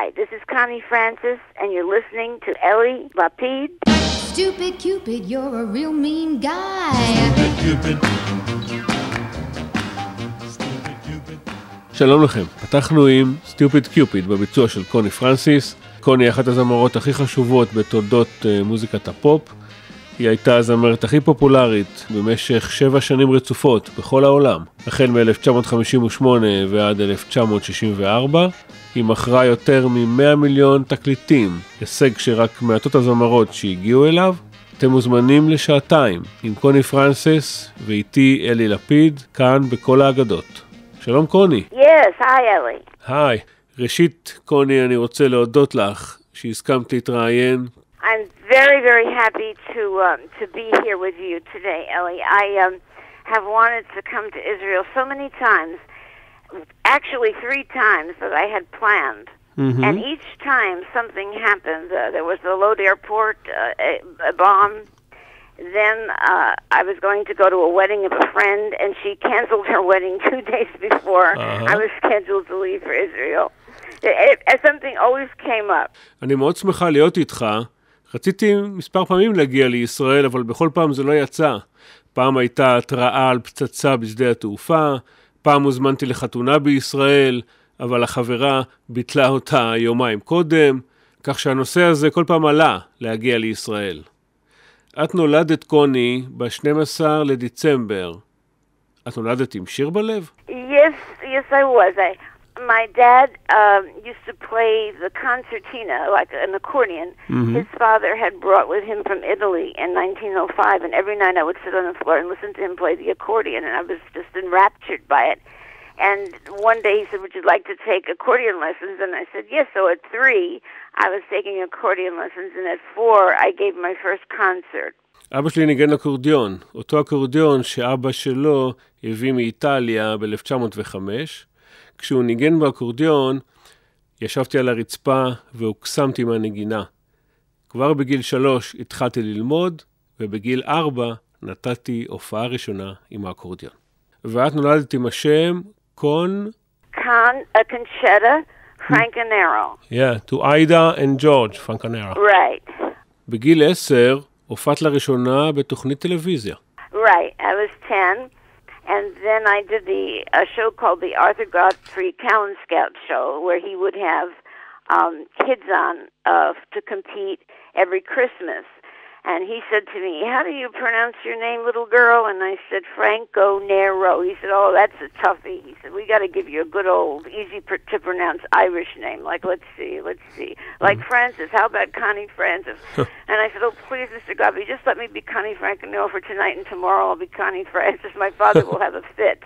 Hi, this is Connie Francis, and you're listening to Ellie Lapid. Stupid Cupid, you're a real mean guy. Stupid Cupid. שלום לכם, פתחנו עם Stupid Cupid בביצוע של קוני פרנסיס. קוני היא אחת הזמרות הכי חשובות בתולדות מוזיקת הפופ. היא הייתה הזמרת הכי פופולרית במשך 7 שנים רצופות בכל העולם. החל מ-1958 ועד 1964. היא מכרה יותר מ-100 מיליון תקליטים, הישג שרק מעטות הזמרות שהגיעו אליו. אתם מוזמנים לשעתיים עם קוני פרנסיס ואיתי אלי לפיד, כאן בכל האגדות. שלום קוני. Yes, hi Ellie. היי. ראשית, קוני, אני רוצה להודות לך שהסכמת להתראיין. I'm very, very happy to be here with you today, Ellie. I have wanted to come to Israel so many times, actually 3 times that I had planned. Mm-hmm. And each time something happened. There was the Lod airport, a bomb. Then I was going to go to a wedding of a friend, and she canceled her wedding 2 days before I was scheduled to leave for Israel. Something always came up. אני מאוד שמחה להיות איתך. רציתי מספר פעמים להגיע לישראל, אבל בכל פעם זה לא יצא. פעם הייתה התראה על פצצה בשדה התעופה, פעם הוזמנתי לחתונה בישראל, אבל החברה ביטלה אותה יומיים קודם, כך שהנושא הזה כל פעם עלה להגיע לישראל. את נולדת קוני ב-12 לדצמבר. את נולדת עם שיר בלב? Yes, I was. My dad used to play the concertina, like an accordion. Mm-hmm. His father had brought with him from Italy in 1905, and every night I would sit on the floor and listen to him play the accordion, and I was just enraptured by it. And one day he said, would you like to take accordion lessons? And I said, yes. So at 3, I was taking accordion lessons, and at 4, I gave my first concert. אבא שלי ניגן אקורדיון, אותו אקורדיון שאבא שלו הביא מאיטליה ב-1905. כשהוא ניגן באקורדיון, ישבתי על הרצפה והוקסמתי מהנגינה. כבר בגיל 3 התחלתי ללמוד, ובגיל 4 נתתי הופעה ראשונה עם האקורדיון. ואת נולדת עם השם Conchetta Francanero. Yeah, to Ida and George Francanero. Right. בגיל 10 הופעת לראשונה בתוכנית טלוויזיה. Right, I was 10. And then I did a show called the Arthur Godfrey Cowan Scout Show, where he would have kids on to compete every Christmas. And he said to me, how do you pronounce your name, little girl? And I said, Franco Nero. He said, oh, that's a toughie. He said, we got to give you a good old, easy to pronounce Irish name. Like, let's see. Like Francis, how about Connie Francis? And I said, oh, please, Mr. Godby, just let me be Connie Franco for tonight, and tomorrow I'll be Connie Francis. My father will have a fit.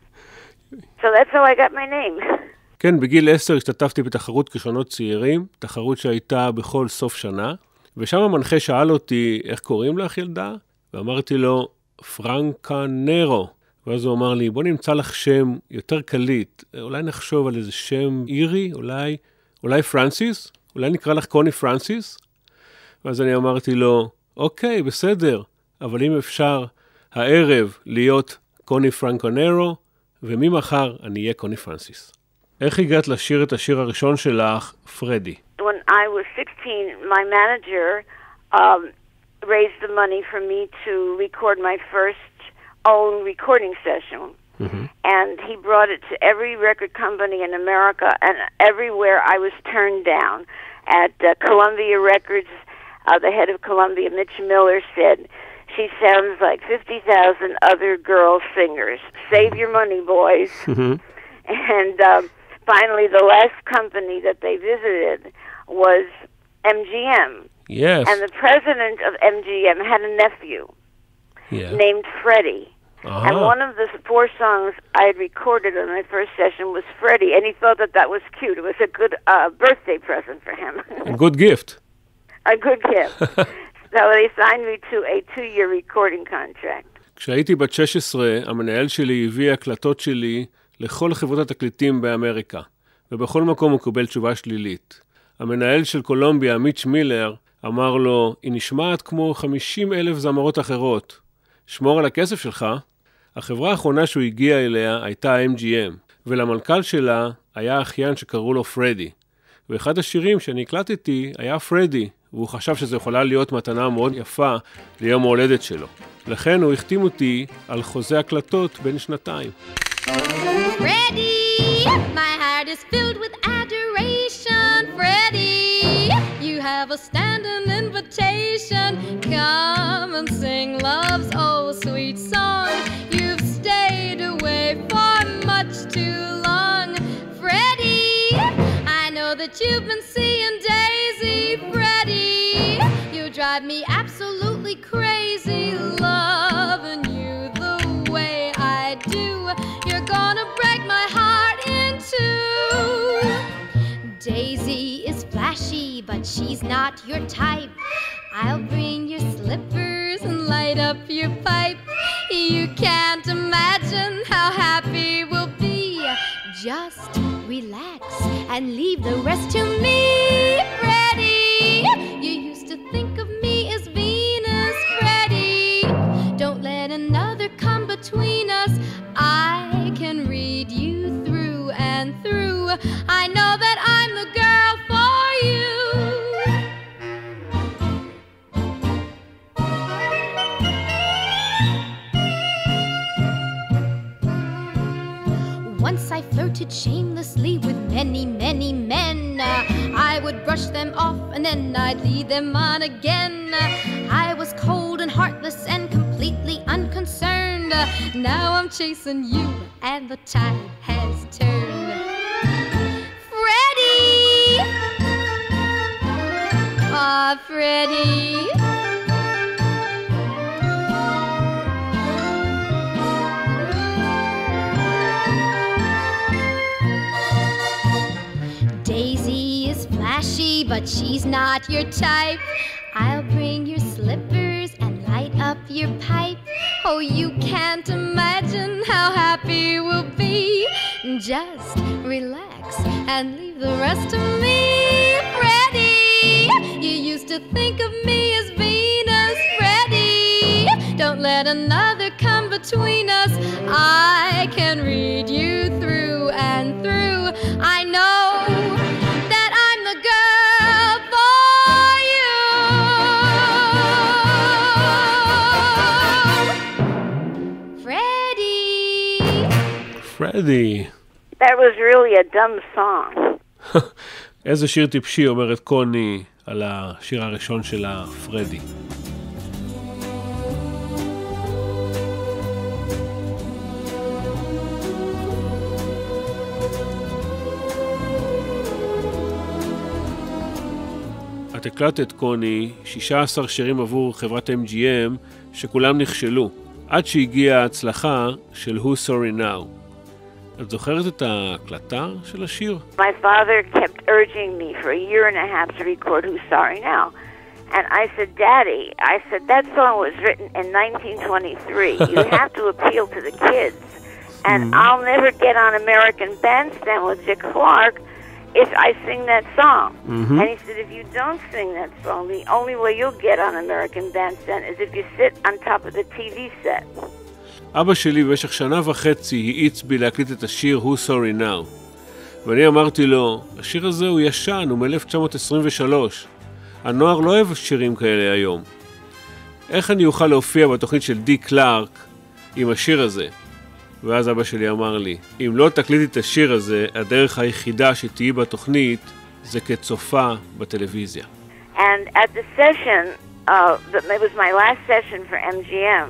So that's how I got my name. כן, בגיל 10 השתתפתי בתחרות כישרונות צעירים, תחרות שהייתה בכל סוף שנה. ושם המנחה שאל אותי איך קוראים לך ילדה, ואמרתי לו פרנקנרו, ואז הוא אמר לי בוא נמצא לך שם יותר קליט, אולי נחשוב על איזה שם אירי, אולי פרנסיס, אולי נקרא לך קוני פרנסיס. ואז אני אמרתי לו אוקיי בסדר, אבל אם אפשר הערב להיות קוני פרנקנרו, וממחר אני אהיה קוני פרנסיס. איך הגעת לשיר את השיר הראשון שלך, פרדי? When I was 16, my manager raised the money for me to record my first own recording session. Mm-hmm. And he brought it to every record company in America, and everywhere I was turned down. At Columbia Records, the head of Columbia, Mitch Miller, said, she sounds like 50,000 other girl singers. Save your money, boys. Mm-hmm. And finally, the last company that they visited was MGM. Yes. And the president of MGM had a nephew named Freddie. Uh-huh. And one of the 4 songs I had recorded on my first session was Freddie, and he thought that was cute. It was a good birthday present for him. A good gift. A good gift. So they signed me to a 2-year recording contract. כשהייתי בת 16, המנהל שלי הביא הקלטות שלי לכל חברות התקליטים באמריקה, ובכל מקום הוא קיבל תשובה שלילית. המנהל של קולומביה, מיץ' מילר, אמר לו, היא נשמעת כמו 50,000 זמרות אחרות. שמור על הכסף שלך. החברה האחרונה שהוא הגיע אליה הייתה MGM, ולמנכ"ל שלה היה אחיין שקראו לו פרדי. ואחד השירים שאני הקלטתי היה פרדי, והוא חשב שזה יכולה להיות מתנה מאוד יפה ליום ההולדת שלו. לכן הוא החתים אותי על חוזה הקלטות בין שנתיים. Freddie, my heart is filled with adoration. Freddie, you have a standing invitation. Come and sing love's old sweet song. You've stayed away for much too long. Freddie, I know that you've been seeing Daisy. Freddie, you drive me absolutely crazy, loving you the way I do. You're gonna break my heart in two. Daisy is flashy, but she's not your type. I'll bring your slippers and light up your pipe. You can't imagine how happy we'll be. Just relax and leave the rest to me, Freddie. You used to think of me as Venus, Freddie. Don't let another come between us. I can read you through and through. I know that I'm the girl for you. Once I flirted shamelessly with many, many men. I would brush them off and then I'd lead them on again. I was cold and heartless and completely unconcerned. Now I'm chasing you and the tide has turned. Freddie! Ah, Freddie! Daisy is flashy, but she's not your type. I'll bring your slippers and light up your pipe. Oh, you can't imagine how happy we'll be. Just relax and leave the rest to me, Freddie. You used to think of me as Venus, Freddie. Don't let another come between us. I can read you through and through. I know that I'm the girl for you. Freddie. Freddie. That was really a dumb song. איזה שיר טיפשי, אומרת קוני על השיר הראשון שלה, פרדי. את הקלטת, קוני, 16 שירים עבור חברת MGM שכולם נכשלו, עד שהגיעה ההצלחה של Who's Sorry Now. את זוכרת את ההקלטה של השיר? My father kept urging me for a year and a half to record Who's Sorry Now. And I said, Daddy, that song was written in 1923. You have to appeal to the kids. And I'll never get on American Bandstand with Dick Clark if I sing that song. And he said, if you don't sing that song, the only way you'll get on American Bandstand is if you sit on top of the TV set. אבא שלי במשך שנה וחצי העיץ בי להקליט את השיר Who's Sorry Now. ואני אמרתי לו, השיר הזה הוא ישן, הוא מ-1923. הנוער לא אוהב שירים כאלה היום. איך אני אוכל להופיע בתוכנית של די קלארק עם השיר הזה? ואז אבא שלי אמר לי, אם לא תקליטי את השיר הזה, הדרך היחידה שתהיי בתוכנית זה כצופה בטלוויזיה. And at the session, it was my last session for MGM.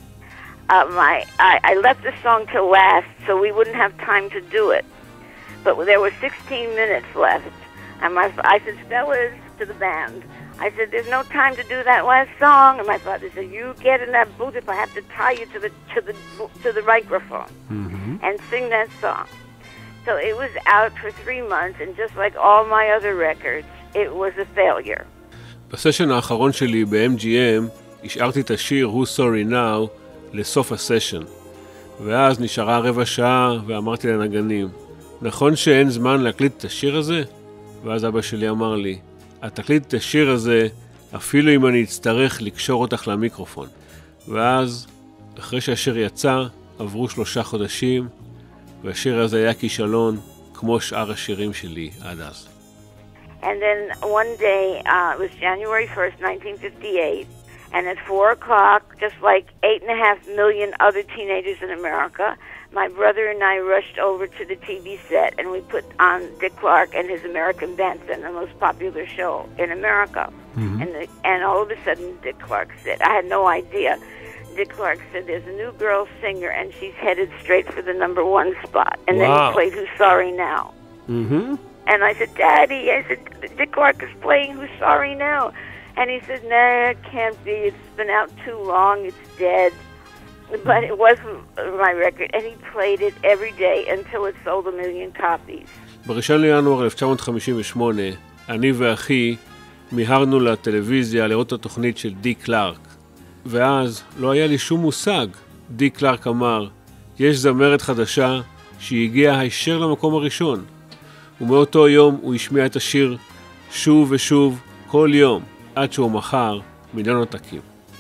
I left the song till last so we wouldn't have time to do it. But there were 16 minutes left. And I said, fellas, to the band, I said, there's no time to do that last song. And my father said, you get in that booth if I have to tie you to the microphone and sing that song. So it was out for 3 months, and just like all my other records, it was a failure. בסשן האחרון שלי ב-MGM, השארתי את השיר Who's Sorry Now לסוף הסשן. ואז נשארה רבע שעה ואמרתי לנגנים, נכון שאין זמן להקליט את השיר הזה? ואז אבא שלי אמר לי, את תקליט את השיר הזה אפילו אם אני אצטרך לקשור אותך למיקרופון. ואז, אחרי שהשיר יצא, עברו 3 חודשים, והשיר הזה היה כישלון כמו שאר השירים שלי עד אז. And then one day, it was January 1st, 1958, and at 4 o'clock, just like 8.5 million other teenagers in America, my brother and I rushed over to the TV set, and we put on Dick Clark and his American Bandstand, the most popular show in America. Mm-hmm. And all of a sudden, Dick Clark said, I had no idea. Dick Clark said, there's a new girl singer, and she's headed straight for the #1 spot. And then he played Who's Sorry Now. Mm-hmm. And I said, Daddy, Dick Clark is playing Who's Sorry Now. And he said, nah, it can't be. It's been out too long. It's dead. But it wasn't my record. And he played it every day until it sold 1 million copies. ב-1 לינואר 1958, אני ואחי מיהרנו לטלוויזיה לראות את התוכנית של די קלארק. ואז לא היה לי שום מושג. די קלארק אמר, יש זמרת חדשה שהיא הגיעה הישר למקום הראשון. ומאותו יום הוא השמיע את השיר שוב ושוב כל יום, עד שהוא מכר מיליון עותקים.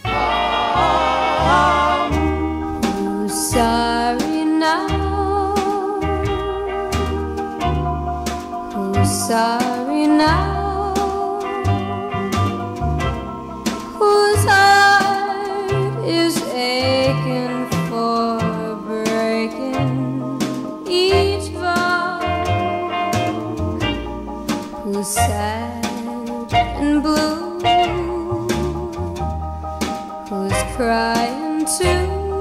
Sorry now, who's sorry now, whose heart is aching for breaking each vow, who's sad and blue, who's crying too,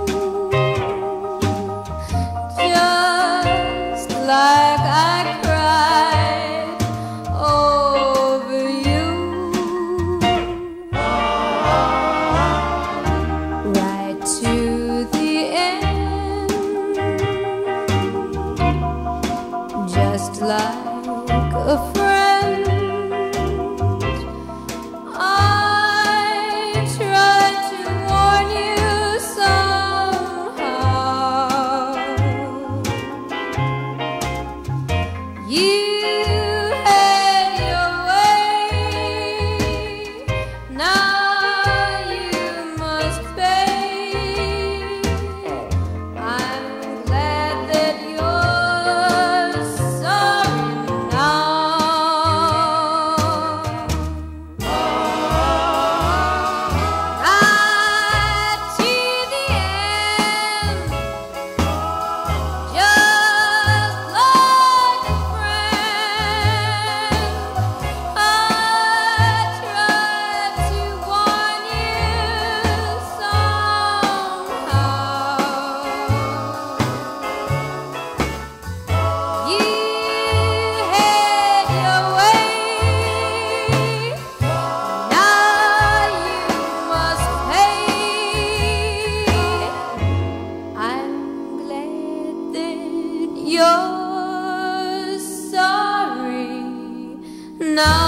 like I cried over you, right to the end, just like a friend. I tried to warn you somehow. You had your way, now you must pay. I'm glad that you're sorry now. Right to the end, just like a friend. I tried to warn you somehow. You had your way, now you must pay. I'm glad that you're sorry now.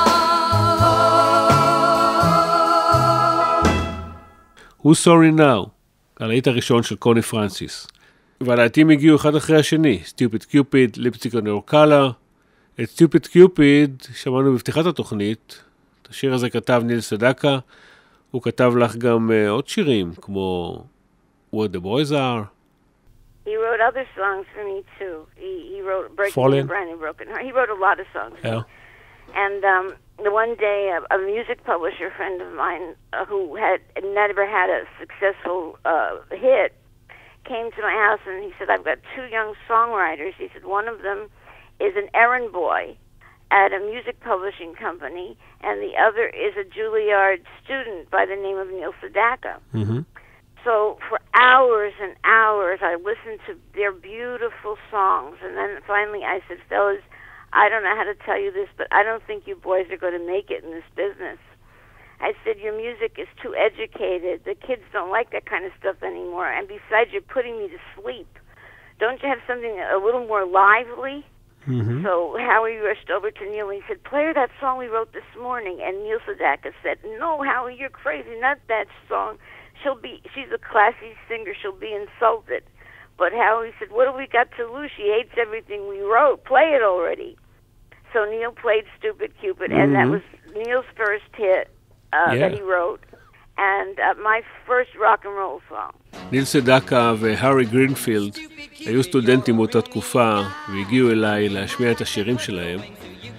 Who's Sorry Now, הלהיט הראשון של קוני פרנסיס. והלהיטים הגיעו אחד אחרי השני, Stupid Cupid, Lipstick on Your Collar. את Stupid Cupid שמענו בפתיחת התוכנית. את השיר הזה כתב ניל סדקה. הוא כתב לך גם עוד שירים, כמו What the Boys Are. He wrote other songs for me, too. He wrote Breaking Fallen. the Brand New Broken Heart. He wrote a lot of songs. Yeah. And the one day, a music publisher friend of mine who had never had a successful hit came to my house and he said, I've got 2 young songwriters. He said, one of them is an errand boy at a music publishing company, and the other is a Juilliard student by the name of Neil Sedaka. Mm-hmm. So for hours and hours, I listened to their beautiful songs. And then finally I said, fellas, I don't know how to tell you this, but I don't think you boys are going to make it in this business. I said, your music is too educated. The kids don't like that kind of stuff anymore. And besides, you're putting me to sleep. Don't you have something a little more lively? Mm-hmm. So Howie rushed over to Neil and he said, play her that song we wrote this morning. And Neil Sedaka said, no, Howie, you're crazy. Not that song. She's a classy singer. She'll be insulted. But Howie said, what do we got to lose? She hates everything we wrote. Play it already. So Neil played Stupid Cupid, and that was Neil's first hit that he wrote, and my first rock and roll song. ניל סדקה והארי גרינפילד היו סטודנטים באותה תקופה והגיעו אליי להשמיע את השירים שלהם.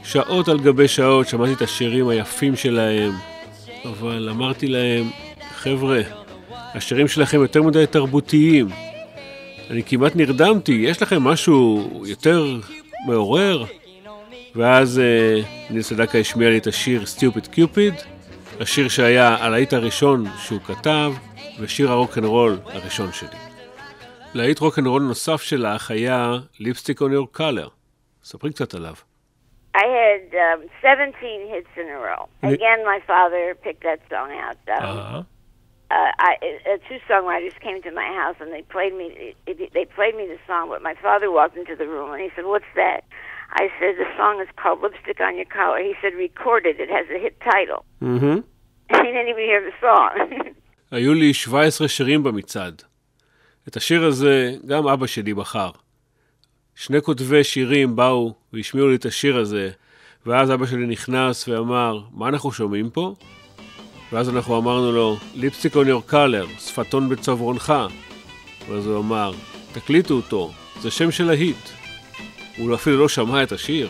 שעות על גבי שעות שמעתי את השירים היפים שלהם, אבל אמרתי להם, חבר'ה, השירים שלכם יותר מדי תרבותיים. אני כמעט נרדמתי, יש לכם משהו יותר מעורר? ואז ניל סדקה השמיע לי את השיר Stupid Cupid, השיר שהיה הלהיט הראשון שהוא כתב, ושיר הרוק'נ'רול הראשון שלי. להיט רוק'נ'רול נוסף שלך היה Lipstick on Your Collar. ספרי קצת עליו. I had 17 hits in a row. Again, my father picked that song out. Two songwriters came to my house and they played me the song, but my father walked into the room and he said, "What's that?" I said, "The song is called Lipstick on Your Collar." He said, "Record it. It has a hit title." He didn't even hear the song. היו לי 17 שירים במצעד. את השיר הזה גם אבא שלי בחר. שני כותבי שירים באו והשמיעו לי את השיר הזה, ואז אבא שלי נכנס ואמר, מה אנחנו שומעים פה? ואז אנחנו אמרנו לו, Lipstick on Your Collar, שפתון בצווארונך. ואז הוא אמר, תקליטו אותו, זה שם של ההיט. הוא אפילו לא שמע את השיר.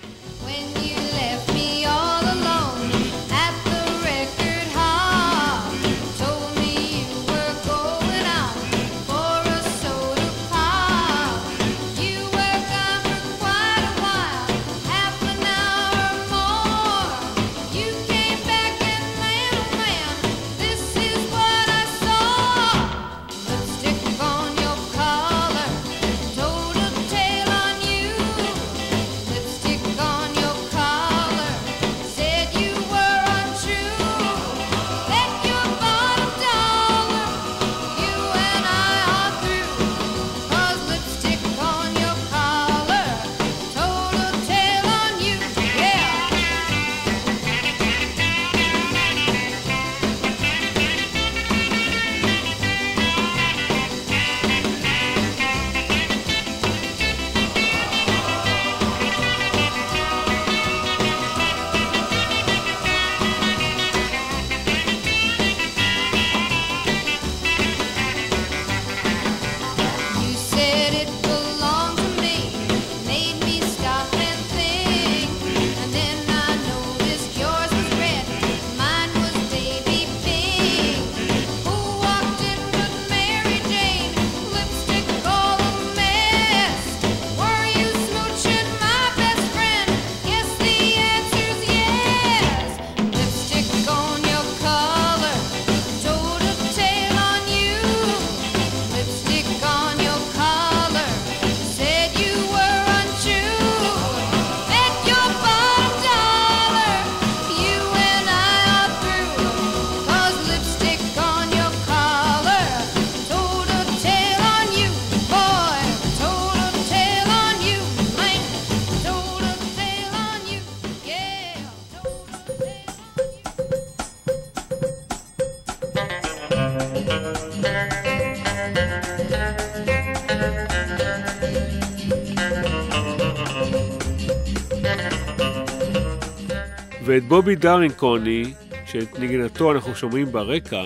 ואת בובי דרינקוני, שאת נגינתו אנחנו שומעים ברקע,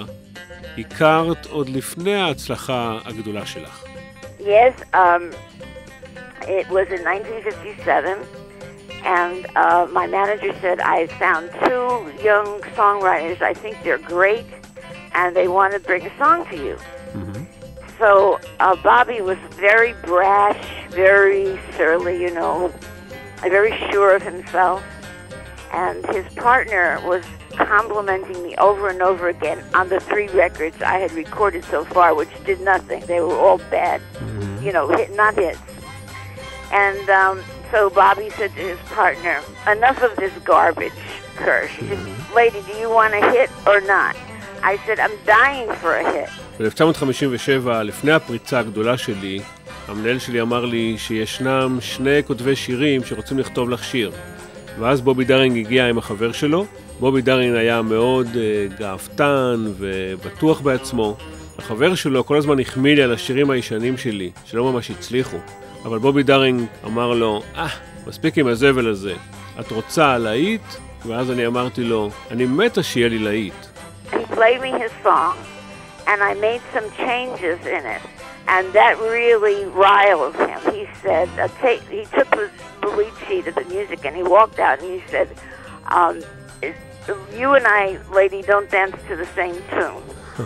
הכרת עוד לפני ההצלחה הגדולה שלך. Yes, it was in 1957, and my manager said, I found two young songwriters, I think they're great, and they want to bring a song to you. Mm-hmm. So Bobby was very brash, very surly, you know, very sure of himself. And his partner was complimenting me over and over again on the 3 records I had recorded so far, which did nothing. They were all bad, you know, not hits. And so Bobby said to his partner, enough of this garbage, Kirsch. He said, lady, do you want a hit or not? I said, I'm dying for a hit. ב-1957, לפני הפריצה הגדולה שלי, המנהל שלי אמר לי שישנם 2 כותבי שירים שרוצים לכתוב לך שיר. ואז בובי דרינג הגיע עם החבר שלו. בובי דרינג היה מאוד גאוותן ובטוח בעצמו. החבר שלו כל הזמן החמיא לי על השירים הישנים שלי, שלא ממש הצליחו. אבל בובי דרינג אמר לו, מספיק עם הזבל הזה. את רוצה להיט? ואז אני אמרתי לו, אני מתה שיהיה לי להיט. He played me his song, and I made some changes in it. And that really riled him. He said, he took the lead sheet of the music and he walked out and he said, you and I, lady, don't dance to the same tune.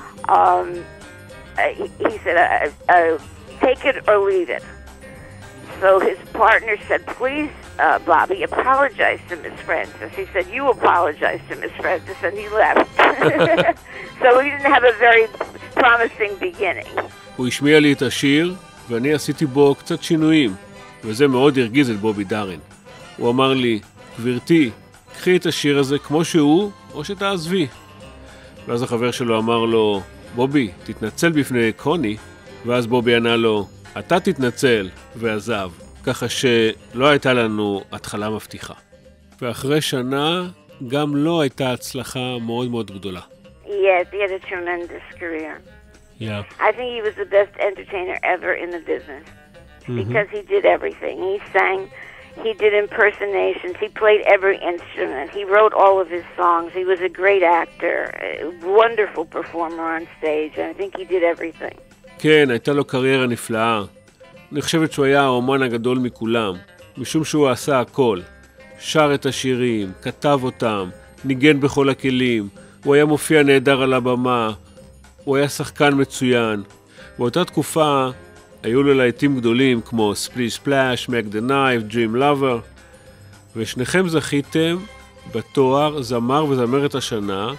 He said, take it or leave it. So his partner said, please, Bobby, apologize to Miss Francis. He said, you apologize to Miss Francis, and he left. So he didn't have a very promising beginning. הוא השמיע לי את השיר, ואני עשיתי בו קצת שינויים, וזה מאוד הרגיז את בובי דארן. הוא אמר לי, גברתי, קחי את השיר הזה כמו שהוא, או שתעזבי. ואז החבר שלו אמר לו, בובי, תתנצל בפני קוני, ואז בובי ענה לו, אתה תתנצל, ועזב. ככה שלא הייתה לנו התחלה מבטיחה. ואחרי שנה, גם לא הייתה הצלחה מאוד מאוד גדולה. Yes, he had a tremendous career. Yeah. I think he was the best entertainer ever in the business. Because he did everything. He sang, he did impersonations, he played every instrument, he wrote all of his songs, he was a great actor, a wonderful performer on stage, and I think he did everything. כן, הייתה לו קריירה נפלאה. אני חושבת שהוא היה האומן הגדול מכולם, משום שהוא עשה הכל. שר את השירים, כתב אותם, ניגן בכל הכלים, הוא היה מופיע נהדר על הבמה, הוא היה שחקן מצוין. באותה תקופה היו לו להיטים גדולים כמו ספליש ספלאש, מק דה נייף, דרים לאבר, ושניכם זכיתם בתואר זמר וזמרת השנה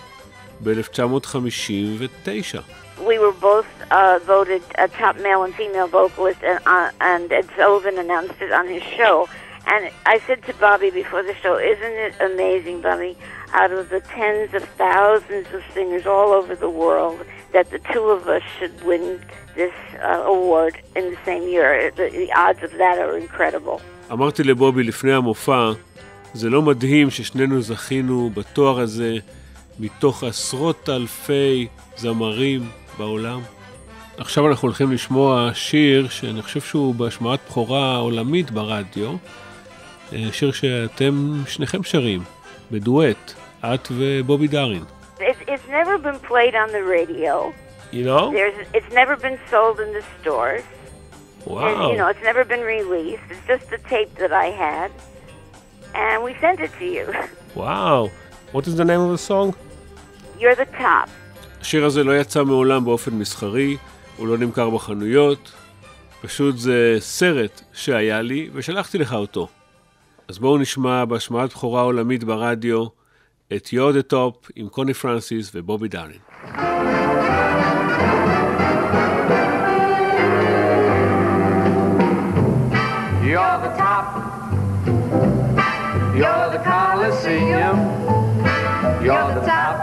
ב-1959. We were both voted top male and female vocalist, and Ed Sullivan announced it on his show. And I said to Bobby before the show, isn't it amazing, Bobby, out of the tens of thousands of singers all over the world, that the two of us should win this award in the same year. The odds of that are incredible. אמרתי לבובי לפני המופע, זה לא מדהים ששנינו זכינו בתואר הזה מתוך עשרות אלפי זמרים בעולם. עכשיו אנחנו הולכים לשמוע שיר שאני חושב שהוא בהשמעת בכורה עולמית ברדיו, שיר שאתם שניכם שרים, בדואט, את ובובי דארן. It's never been played on the radio. You know? It's never been sold in the stores. Wow. And, it's never been released. It's just the tape that I had. And we sent it to you. Wow. What is the name of the song? You're the top. השיר הזה לא יצא מעולם באופן מסחרי, הוא לא נמכר בחנויות, פשוט זה סרט שהיה לי ושלחתי לך אותו. אז בואו נשמע בהשמעת בכורה עולמית ברדיו את You're the Top עם קוני פרנסיס ובובי דארן. You're the top, you're the Coliseum, you're the top,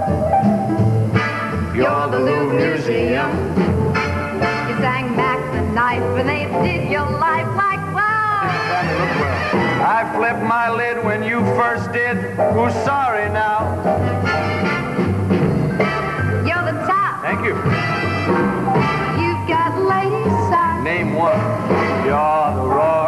you're the Louvre Museum. You sang back the knife and they did your life like wow. I flipped my lid when you first did. Who's sorry now? You're the top. Thank you. You've got ladies side. Name one. You're the roar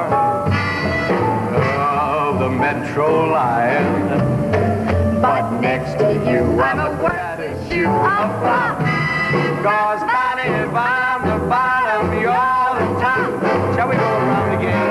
of the Metro Lion. But next to you, I'm a worthless shoe of flop. 'Cause Connie, if I'm the bottom, you're the top. Shall we go around again?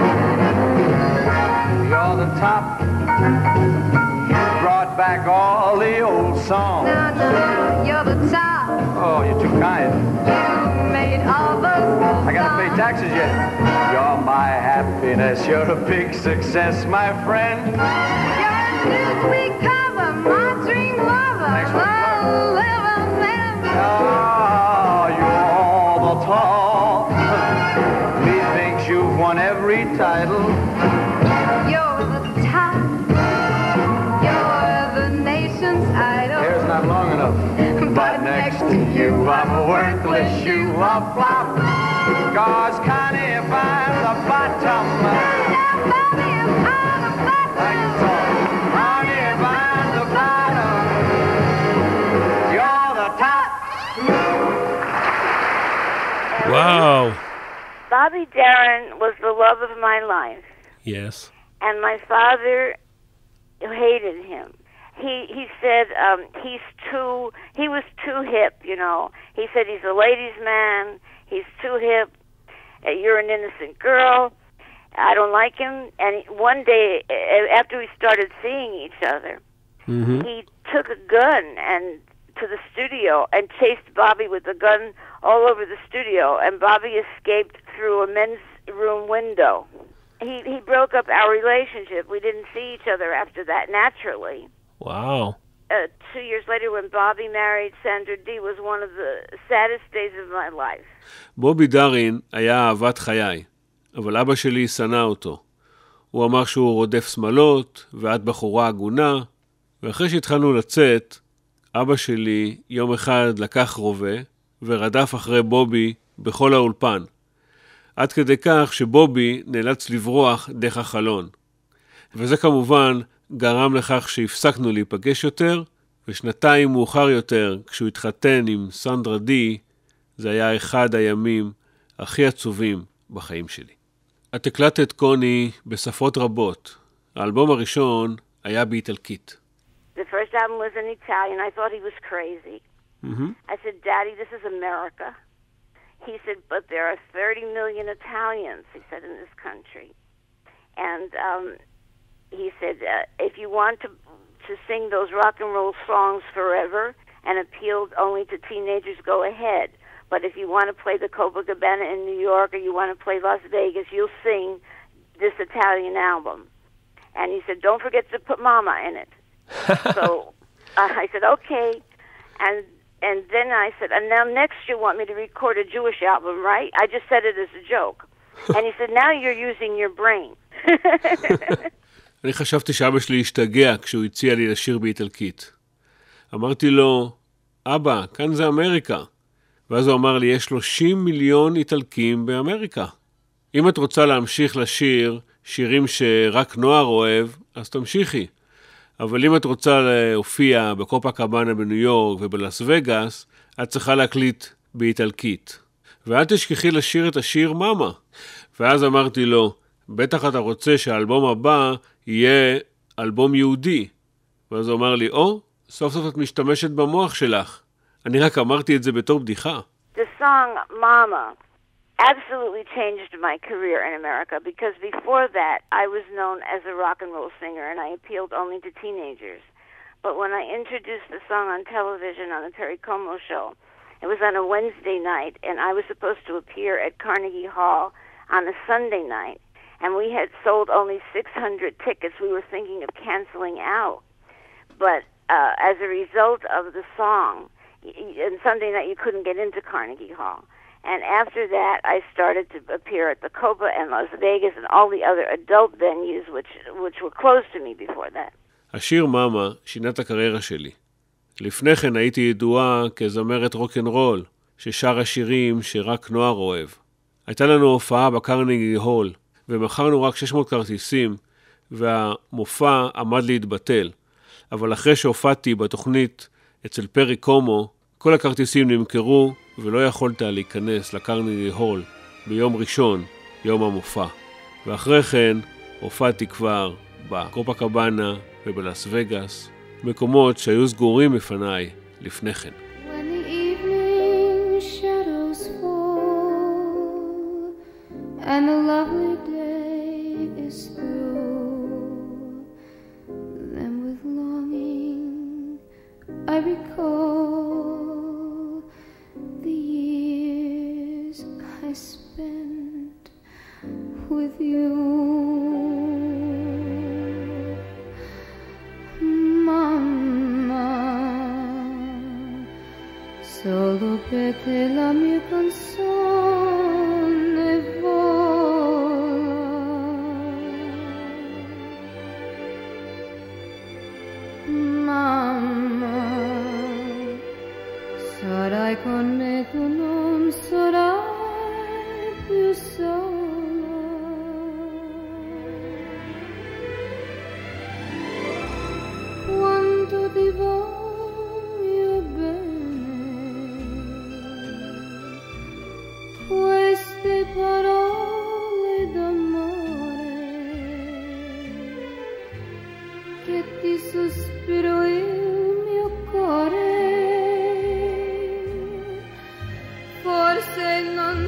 You're the top. Brought back all the old songs. No, you're the top. Oh, you're too kind. You made all those songs. I gotta pay taxes yet. You're my happiness. You're a big success, my friend. You're a newsweek cover, my dream lover. Thanks for the plug. Living man. Oh, you're the top. Methinks you've won every title. You're the top. You're the nation's idol. Hair's not long enough. But next to you, I'm a worthless shoe of flop. 'Cause Connie, if I'm the bottom, Connie, if I'm the bottom, you're the top. וואו. Bobby Darin was the love of my life. Yes. And my father hated him. He said he was too hip, He said he's a ladies' man. He's too hip. You're an innocent girl. I don't like him. And one day, after we started seeing each other, he took a gun and to the studio and chased Bobby with the gun all over the studio, and Bobby escaped through a men's room window. He broke up our relationship. We didn't see each other after that, naturally. Wow. 2 years later, when Bobby married Sandra Dee, was one of the saddest days of my life. בובי דארין היה אהבת חיי, אבל אבא שלי שנא אותו. הוא אמר שהוא רודף שמלות, ואת בחורה הגונה, ואחרי שהתחלנו לצאת, אבא שלי יום אחד לקח רובה, ורדף אחרי בובי בכל האולפן. עד כדי כך שבובי נאלץ לברוח דרך החלון. וזה כמובן גרם לכך שהפסקנו להיפגש יותר, ושנתיים מאוחר יותר, כשהוא התחתן עם סנדרה די, זה היה אחד הימים הכי עצובים בחיים שלי. את הקלטת קוני בשפות רבות. האלבום הראשון היה באיטלקית. The first album was in Italian. I thought he was crazy. I said, Daddy, this is America. He said, but there are 30 million Italians, he said, in this country. And he said, if you want to sing those rock and roll songs forever and appeal only to teenagers, go ahead. But if you want to play the Copacabana in New York or you want to play Las Vegas, you'll sing this Italian album. And he said, don't forget to put Mama in it. So I said, okay. And then I said, and now next you want me to record a Jewish album, right? I just said it as a joke. And he said, now you're using your brain. אני חשבתי שאבא שלי השתגע כשהוא הציע לי לשיר באיטלקית. אמרתי לו, אבא, כאן זה אמריקה. ואז הוא אמר לי, יש 30 מיליון איטלקים באמריקה. אם את רוצה להמשיך לשיר שירים שרק נוער אוהב, אז תמשיכי. אבל אם את רוצה להופיע בקופקבנה בניו יורק ובלאס וגאס, את צריכה להקליט באיטלקית. ואל תשכחי לשיר את השיר מאמה. ואז אמרתי לו, בטח אתה רוצה שהאלבום הבא יהיה אלבום יהודי. ואז הוא אמר לי, סוף סוף את משתמשת במוח שלך. אני רק אמרתי את זה בתור בדיחה. The song Mama absolutely changed my career in America because before that I was known as a rock and roll singer and I appealed only to teenagers. But when I introduced the song on television on the Perry Como show, it was on a Wednesday night and I was supposed to appear at Carnegie Hall on a Sunday night. And we had sold only 600 tickets. We were thinking of canceling out. But as a result of the song, on Sunday night you couldn't get into Carnegie Hall. And after that, I started to appear at the Copa and Las Vegas and all the other adult venues which were closed to me before that. השיר מאמה שינה את הקריירה שלי. לפני כן הייתי ידועה כזמרת רוק'נ'רול, ששרה שירים שרק נוער אוהב. הייתה לנו הופעה בקרנגי הול, ומכרנו רק 600 כרטיסים, והמופע עמד להתבטל. אבל אחרי שהופעתי בתוכנית אצל פרי קומו, כל הכרטיסים נמכרו, ולא יכולת להיכנס לקרנגי הול ביום ראשון, יום המופע. ואחרי כן הופעתי כבר בקופקבנה ובלאס וגאס, מקומות שהיו סגורים בפניי לפני כן. When the evening shadows fall and the lovely day is through, then with longing I recall the years I spent with you. Solo per te la mia canzone vola. Mamma, sarai con me, tu non sarai più sola. Quanto ti voglio bene, queste parole d'amore che ti sospiro il mio cuore, forse non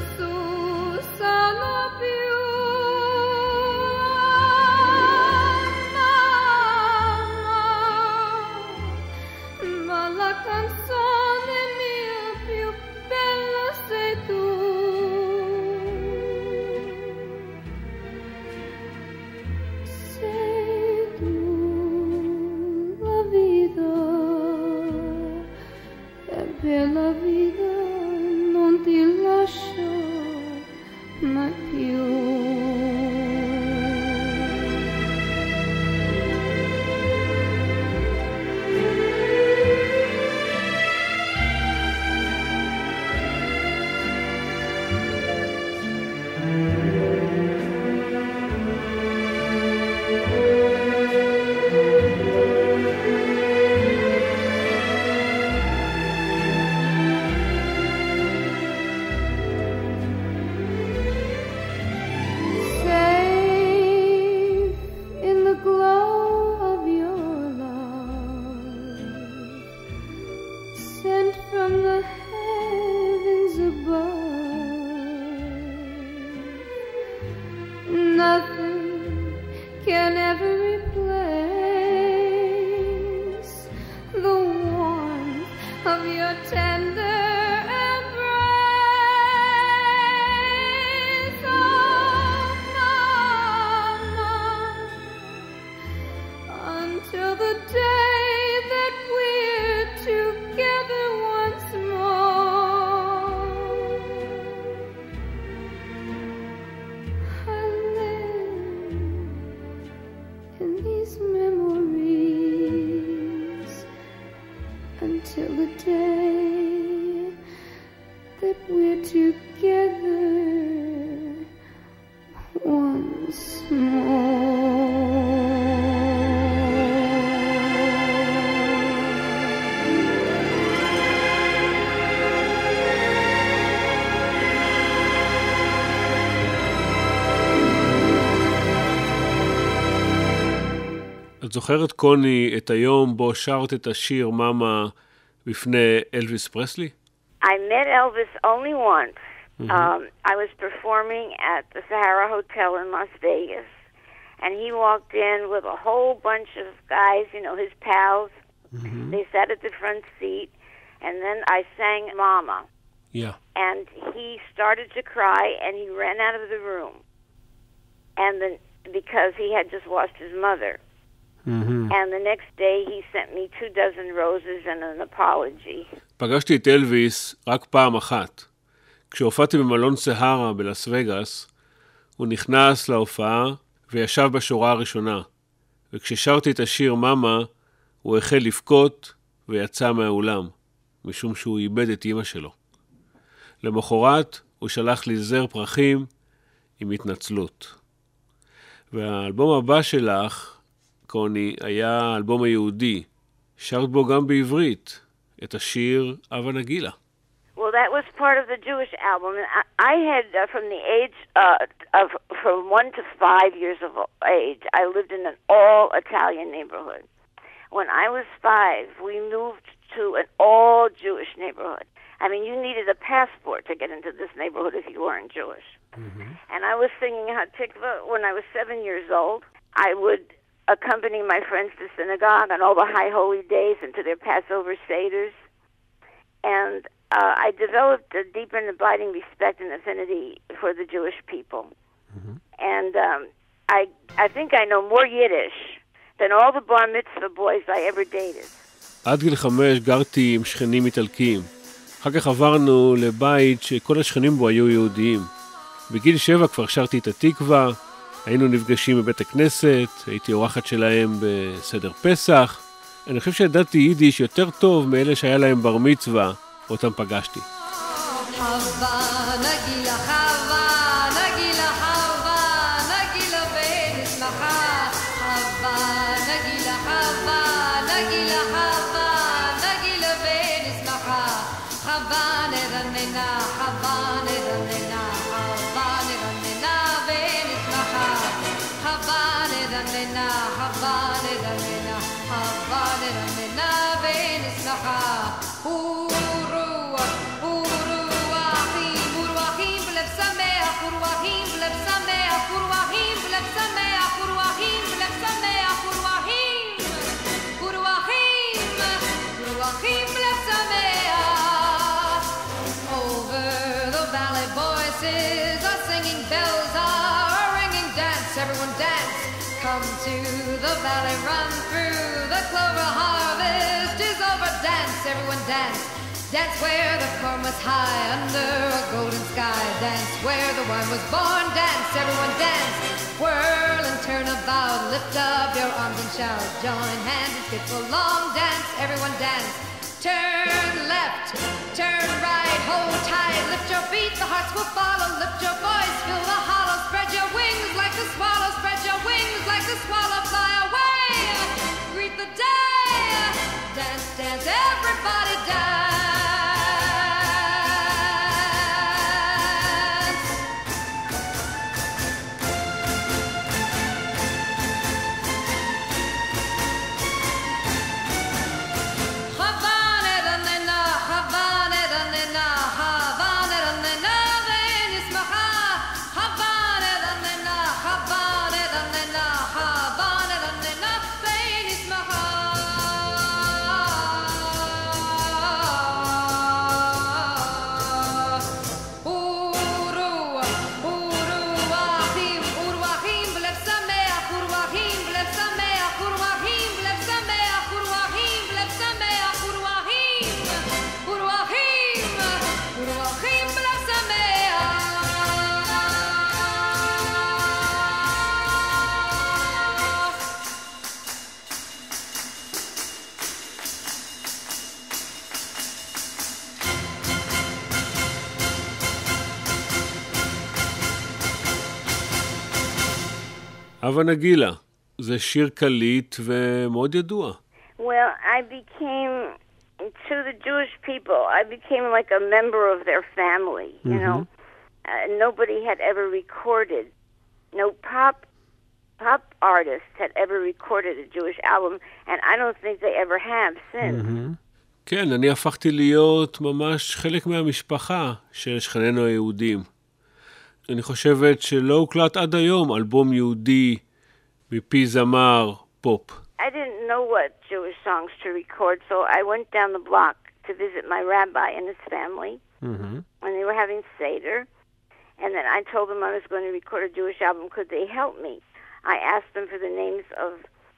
can ever replace the warmth of your tender embrace. Oh, Mama, until the day that we're together once more, I live in these memories until the day that we're together once more. את זוכרת, קוני, את היום בו שרת את השיר "מאמה" בפני אלוויס פרסלי? I met Elvis only once. I was performing at the Sahara Hotel in Las Vegas, and he walked in with a whole bunch of guys, you know, his pals. They sat at the front seat, and then I sang Mama. Yeah. And he started to cry, and he ran out of the room. And then, because he had just lost his mother. And the next day he sent me 24 roses and an apology. פגשתי את אלוויס רק פעם אחת. כשהופעתי במלון סהרה בלאס וגאס, הוא נכנס להופעה וישב בשורה הראשונה. וכששרתי את השיר "מאמה", הוא החל לבכות ויצא מהאולם, משום שהוא איבד את אמא שלו. למחרת הוא שלח לי זר פרחים עם התנצלות. והאלבום הבא שלך, קוני, היה האלבום היהודי. שרת בו גם בעברית את השיר "הבה נגילה". Well, that was part of the Jewish album. And I had, from the age from 1 to 5 years of age, I lived in an all-Italian neighborhood. When I was 5, we moved to an all-Jewish neighborhood. I mean, you needed a passport to get into this neighborhood if you weren't Jewish. And I was singing Hatikva when I was 7 years old. I would accompany my friends to synagogue on all the high holy days and to their Passover Seders. And I developed a deep and abiding respect and affinity for the Jewish people. And I think I know more Yiddish than all the bar mitzvah boys I ever dated. עד גיל 5 גרתי עם שכנים איטלקיים. אחר כך עברנו לבית שכל השכנים בו היו יהודיים. בגיל 7 כבר שרתי את התקווה, היינו נפגשים בבית הכנסת, הייתי אורחת שלהם בסדר פסח. אני חושב שידעתי יידיש יותר טוב מאלה שהיה להם בר מצווה, אותם פגשתי. Come to the valley, run through the clover harvest is over. Dance, everyone dance. Dance where the corn was high under a golden sky. Dance where the wine was born. Dance, everyone dance. Whirl and turn about, lift up your arms and shout. Join hands and skip along. Dance, everyone dance. Turn left, turn right, hold tight, lift your feet, the hearts will follow. Lift your voice, fill the hollow, spread your wings like the swallow, spread your wings like the swallow, fly away. Greet the day, dance, dance, everybody dance. הווה נגילה, זה שיר קליט ומאוד ידוע. Well, I became, to the Jewish people, I became like a member of their family, you know. Nobody had ever recorded, no pop artist had ever recorded a Jewish album, and I don't think they ever have since. כן, אני הפכתי להיות ממש חלק מהמשפחה של שכנינו היהודים. אני חושבת שלא הוקלט עד היום אלבום יהודי מפי זמר פופ. I didn't know what Jewish songs to record, so I went down the block to visit my rabbi and his family, and they were having Seder, and then I told them I was going to record a Jewish album. Could they help me? I asked them for the names of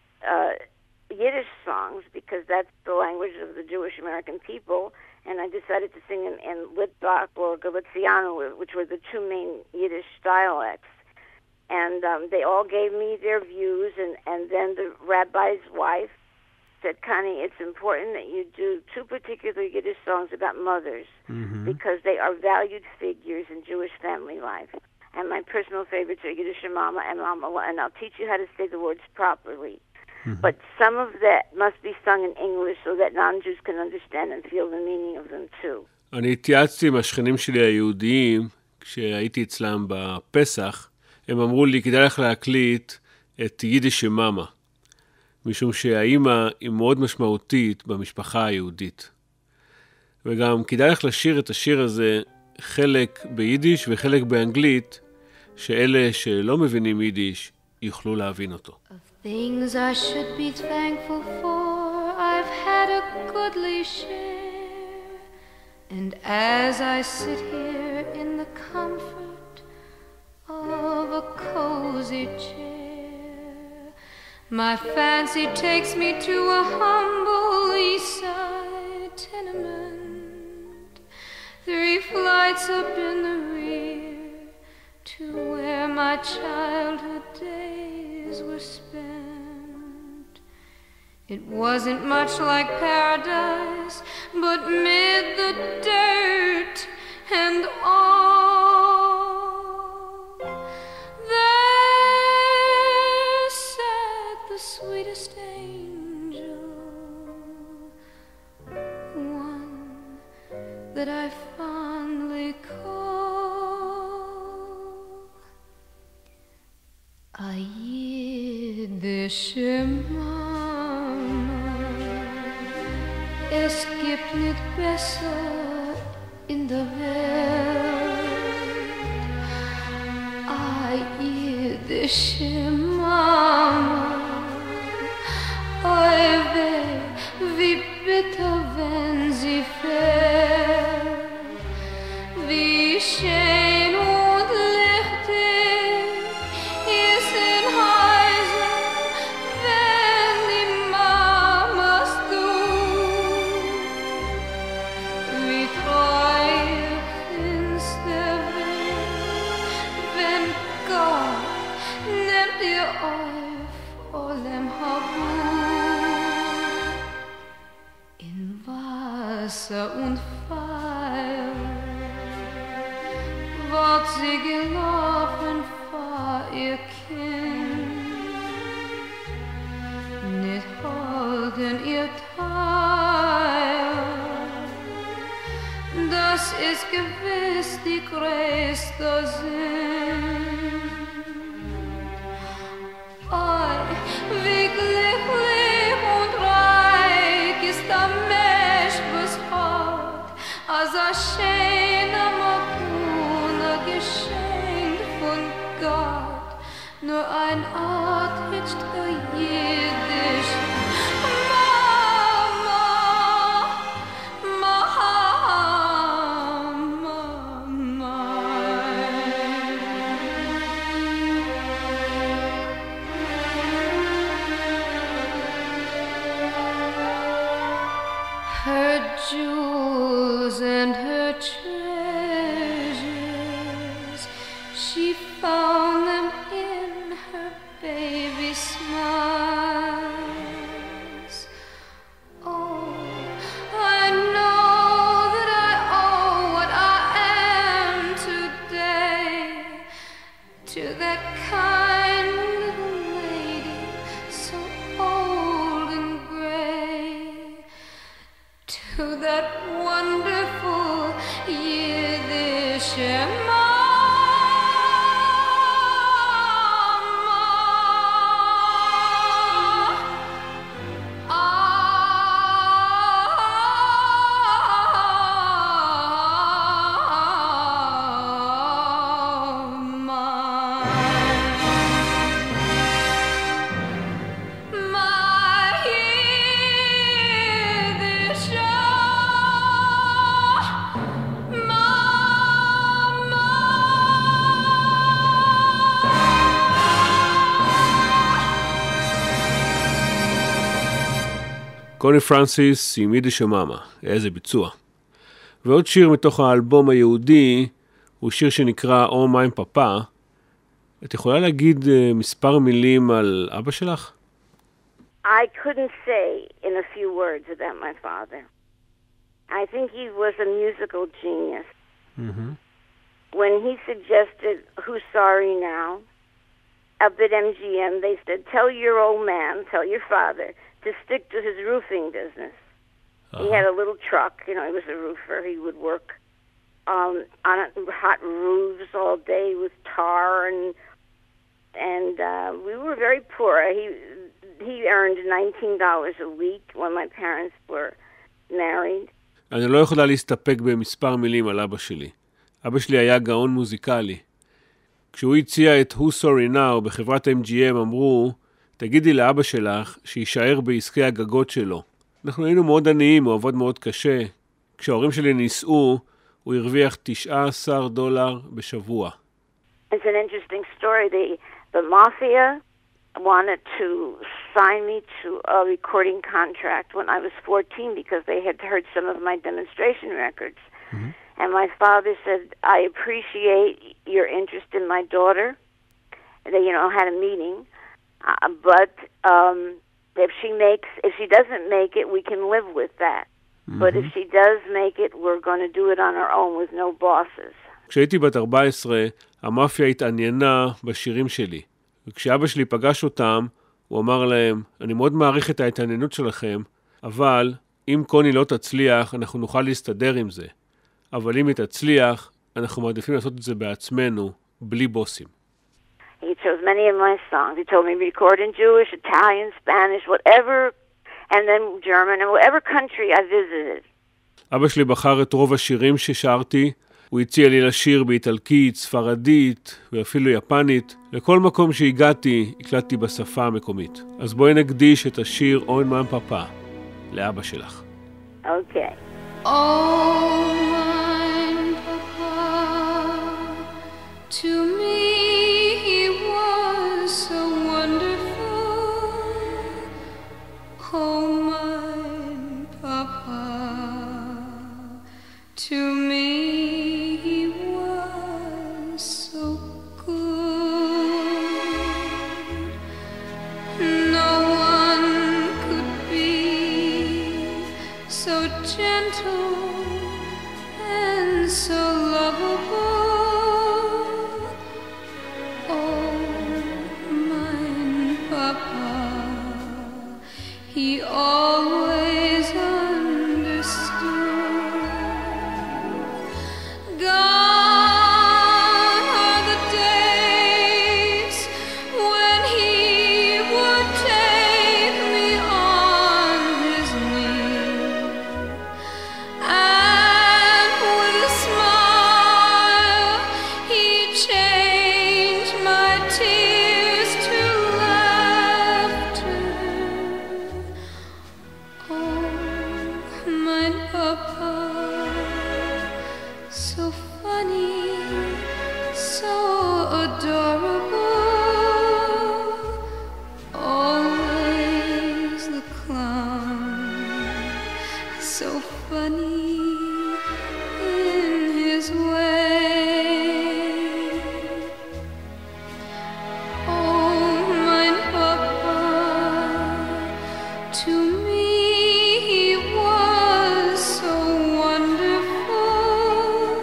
Yiddish songs, because that's the language of the Jewish American people, and I decided to sing them in Litvak or Galiciano, which were the two main Yiddish dialects. And they all gave me their views, and then the rabbi's wife said, Connie, it's important that you do two particular Yiddish songs about mothers, because they are valued figures in Jewish family life. And my personal favorites are Yiddish Mama and Mama, and I'll teach you how to say the words properly. But some of that must be sung in English so that non-Jews can understand and feel the meaning of them too. אני התייעצתי עם השכנים שלי היהודיים, כשהייתי אצלם בפסח, הם אמרו לי, כדאי לך להקליט את יידיש מאמה, משום שהאימא היא מאוד משמעותית במשפחה היהודית. וגם כדאי לך לשיר את השיר הזה חלק ביידיש וחלק באנגלית, שאלה שלא מבינים יידיש יוכלו להבין אותו. Things I should be thankful for, I've had a goodly share. And as I sit here in the comfort of a cozy chair, my fancy takes me to a humble east side tenement, 3 flights up in the rear, to where my childhood days were spent. It wasn't much like paradise, but mid the dirt and all, there sat the sweetest angel, one that I fondly call a Yiddish Mama. Es gibt nicht besser in der Welt a Yiddische Mama. Oi weh, wie bitter, wenn sie fällt, wie schön und lichtig ist in Häusern, wenn die Mamas tun, wie treu finster wird, wenn Gott nimmt ihr euch vor dem Habut in Wasser und Feuer. Wird sie gelaufen vor ihr Kind, nicht holden ihr Teil. Das ist gewiss die größte Sinn. Oi, wie glücklich und reich ist der Mensch, was hat, als schöner Makuna geschenkt von Gott, nur ein Ort hitzt der Jiddisch. Her jewels and her treasures, she found them in her baby smiles. Oh, I know that I owe what I am today to that kind little קוני פרנסיס עם יידיש מאמה, איזה ביצוע. ועוד שיר מתוך האלבום היהודי, הוא שיר שנקרא "או מיין פאפה". את יכולה להגיד מספר מילים על אבא שלך? I couldn't say in a few words about my father. I think he was a musical genius. Mm-hmm. When he suggested Who's Sorry Now, up at MGM, they said, tell your old man, tell your father, to stick to his roofing business. He had a little truck, he was a roofer. He would work on hot roofs all day with tar, and we were very poor. He earned $19 a week when my parents were married. אני לא יכולה להסתפק במספר מילים על אבא שלי. אבא שלי היה גאון מוזיקלי. כשהוא הציע את Who's Sorry Now בחברת MGM אמרו, תגידי לאבא שלך שישאר בעסקי הגגות שלו. אנחנו היינו מאוד עניים, הוא עבוד מאוד קשה. כשההורים שלי ניסו, הוא הרוויח $19 בשבוע. It's an interesting story. The mafia wanted to sign me to a recording contract when I was 14 because they had heard some of my demonstration records. Mm-hmm. And my father said, I appreciate your interest in my daughter. They, had a meeting. But if she doesn't make it, we can live with that. Mm-hmm. But if she does make it, we're going to do it on our own with no bosses. כשהייתי בת 14, המאפיה התעניינה בשירים שלי. וכשאבא שלי פגש אותם, הוא אמר להם, אני מאוד מעריך את ההתעניינות שלכם, אבל אם קוני לא תצליח, אנחנו נוכל להסתדר עם זה. אבל אם היא תצליח, אנחנו מעדיפים לעשות את זה בעצמנו, בלי בוסים. He chose many of my songs. He told me record in Jewish, Italian, Spanish, whatever, and then German, and whatever country I visited. אבא שלי בחר את רוב השירים ששרתי, הוא הציע לי לשיר באיטלקית, ספרדית ואפילו יפנית. לכל מקום שהגעתי, הקלטתי בשפה המקומית. אז בואי נקדיש את השיר "או מיין פאפה" לאבא שלך. אוקיי. Oh, mine papa, to me he was so wonderful. Oh, mine papa, to me he was so good. No one could be so gentle and so lovable. Oh, mine papa, he always understood. Gone are the days when he would take me on his knee. And with a smile, he changed my tears to laughter. Oh, my papa, so funny, so adorable, always the clown, so funny in his way. Oh, my papa, to me he was so wonderful.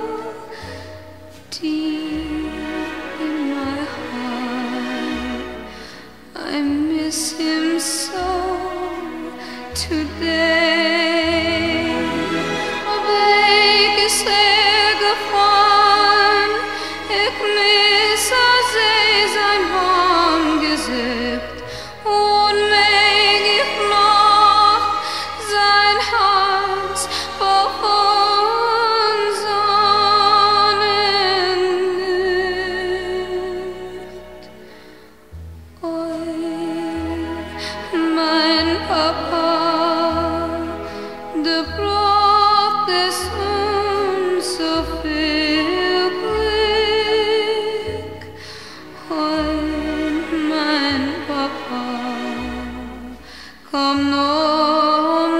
Deep in my heart, I miss him so today. Weg ist gefahren, ich miss sein Angesicht und mag ich noch sein Herz von Sonnenlicht. Oi, mein Papa, der braucht es uns so viel Glück. Oi, mein Papa, komm noch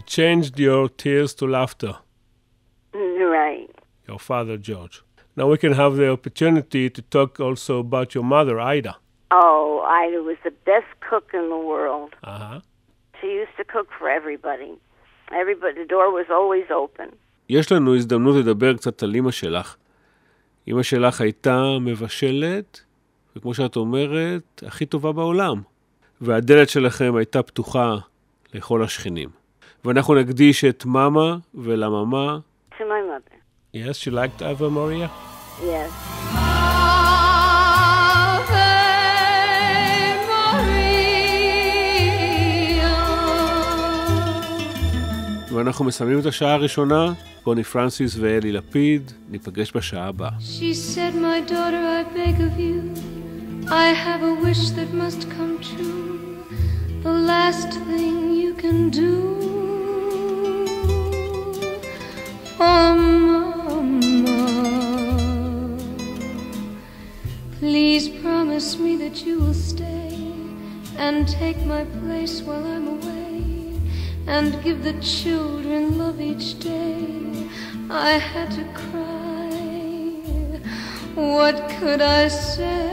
changed your tears to laughter, Right. your father, George. Now we can have the opportunity to talk also about your mother, Ida. Oh, Ida was the best cook in the world. Uh-huh. She used to cook for everybody. The door was always open. יש לנו הזדמנות לדבר קצת על אמא שלך. אמא שלך הייתה מבשלת, וכמו שאת אומרת, הכי טובה בעולם. והדלת שלכם הייתה פתוחה לכל השכנים. ואנחנו נקדיש את מאמה ולמאמה. To my mother. Yes, she liked Ave Maria. Yes. ואנחנו מסיימים את השעה הראשונה. בוני פרנסיס ואלי לפיד. ניפגש בשעה הבאה. She said, my daughter, I beg of you, I have a wish that must come true. The last thing you can do for Mama. Please promise me that you will stay and take my place while I'm away, and give the children love each day. I had to cry. What could I say?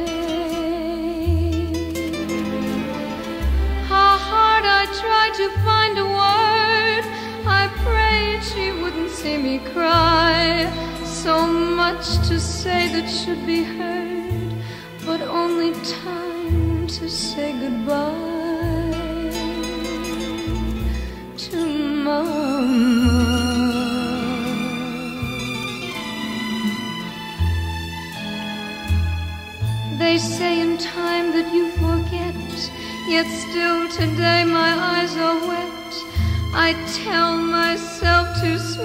How hard I tried to find a word. I prayed she wouldn't see me cry. So much to say that should be heard, but only time to say goodbye to Mama. They say in time that you forget, yet still today my eyes are wet. I tell myself to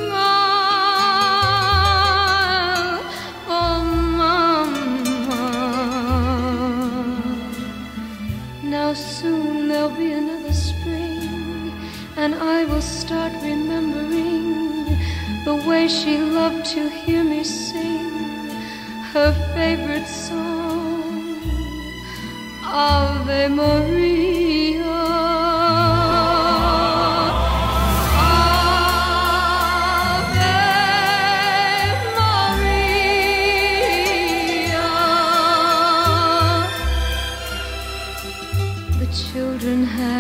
smile, oh Mama. Now soon there'll be another spring, and I will start remembering the way she loved to hear me sing her favorite song, Ave Maria. Children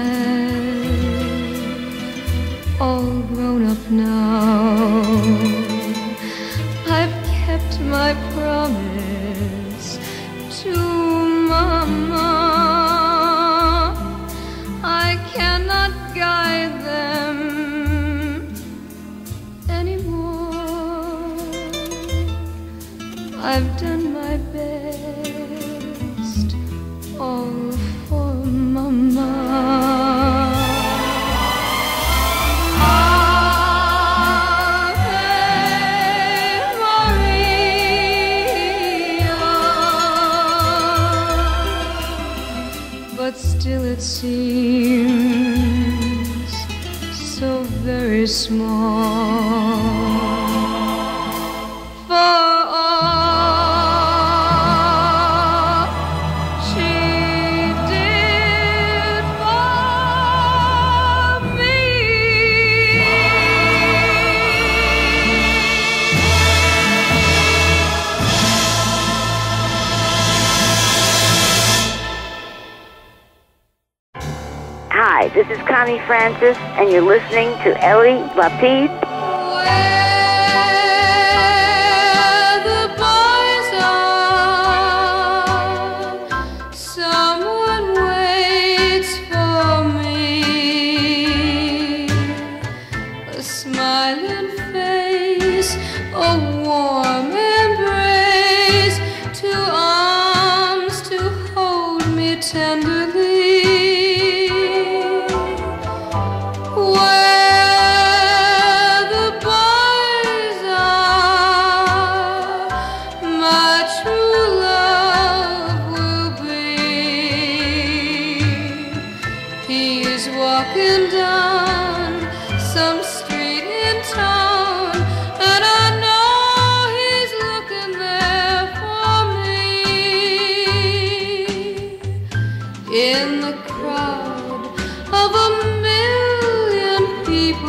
have all grown up now. I've kept my promise to Mama. I cannot guide them anymore. I've done my best, all for Mama. But still it seems so very small for all she did for me. Hi, this is Connie Francis, and you're listening to Ellie Lapid. Where the boys are, someone waits for me. A smiling face, a warm embrace, two arms to hold me tenderly. Where the boys are, my true love will be. He is walking down some street in town, and I know he's looking there for me. In the crowd of a million people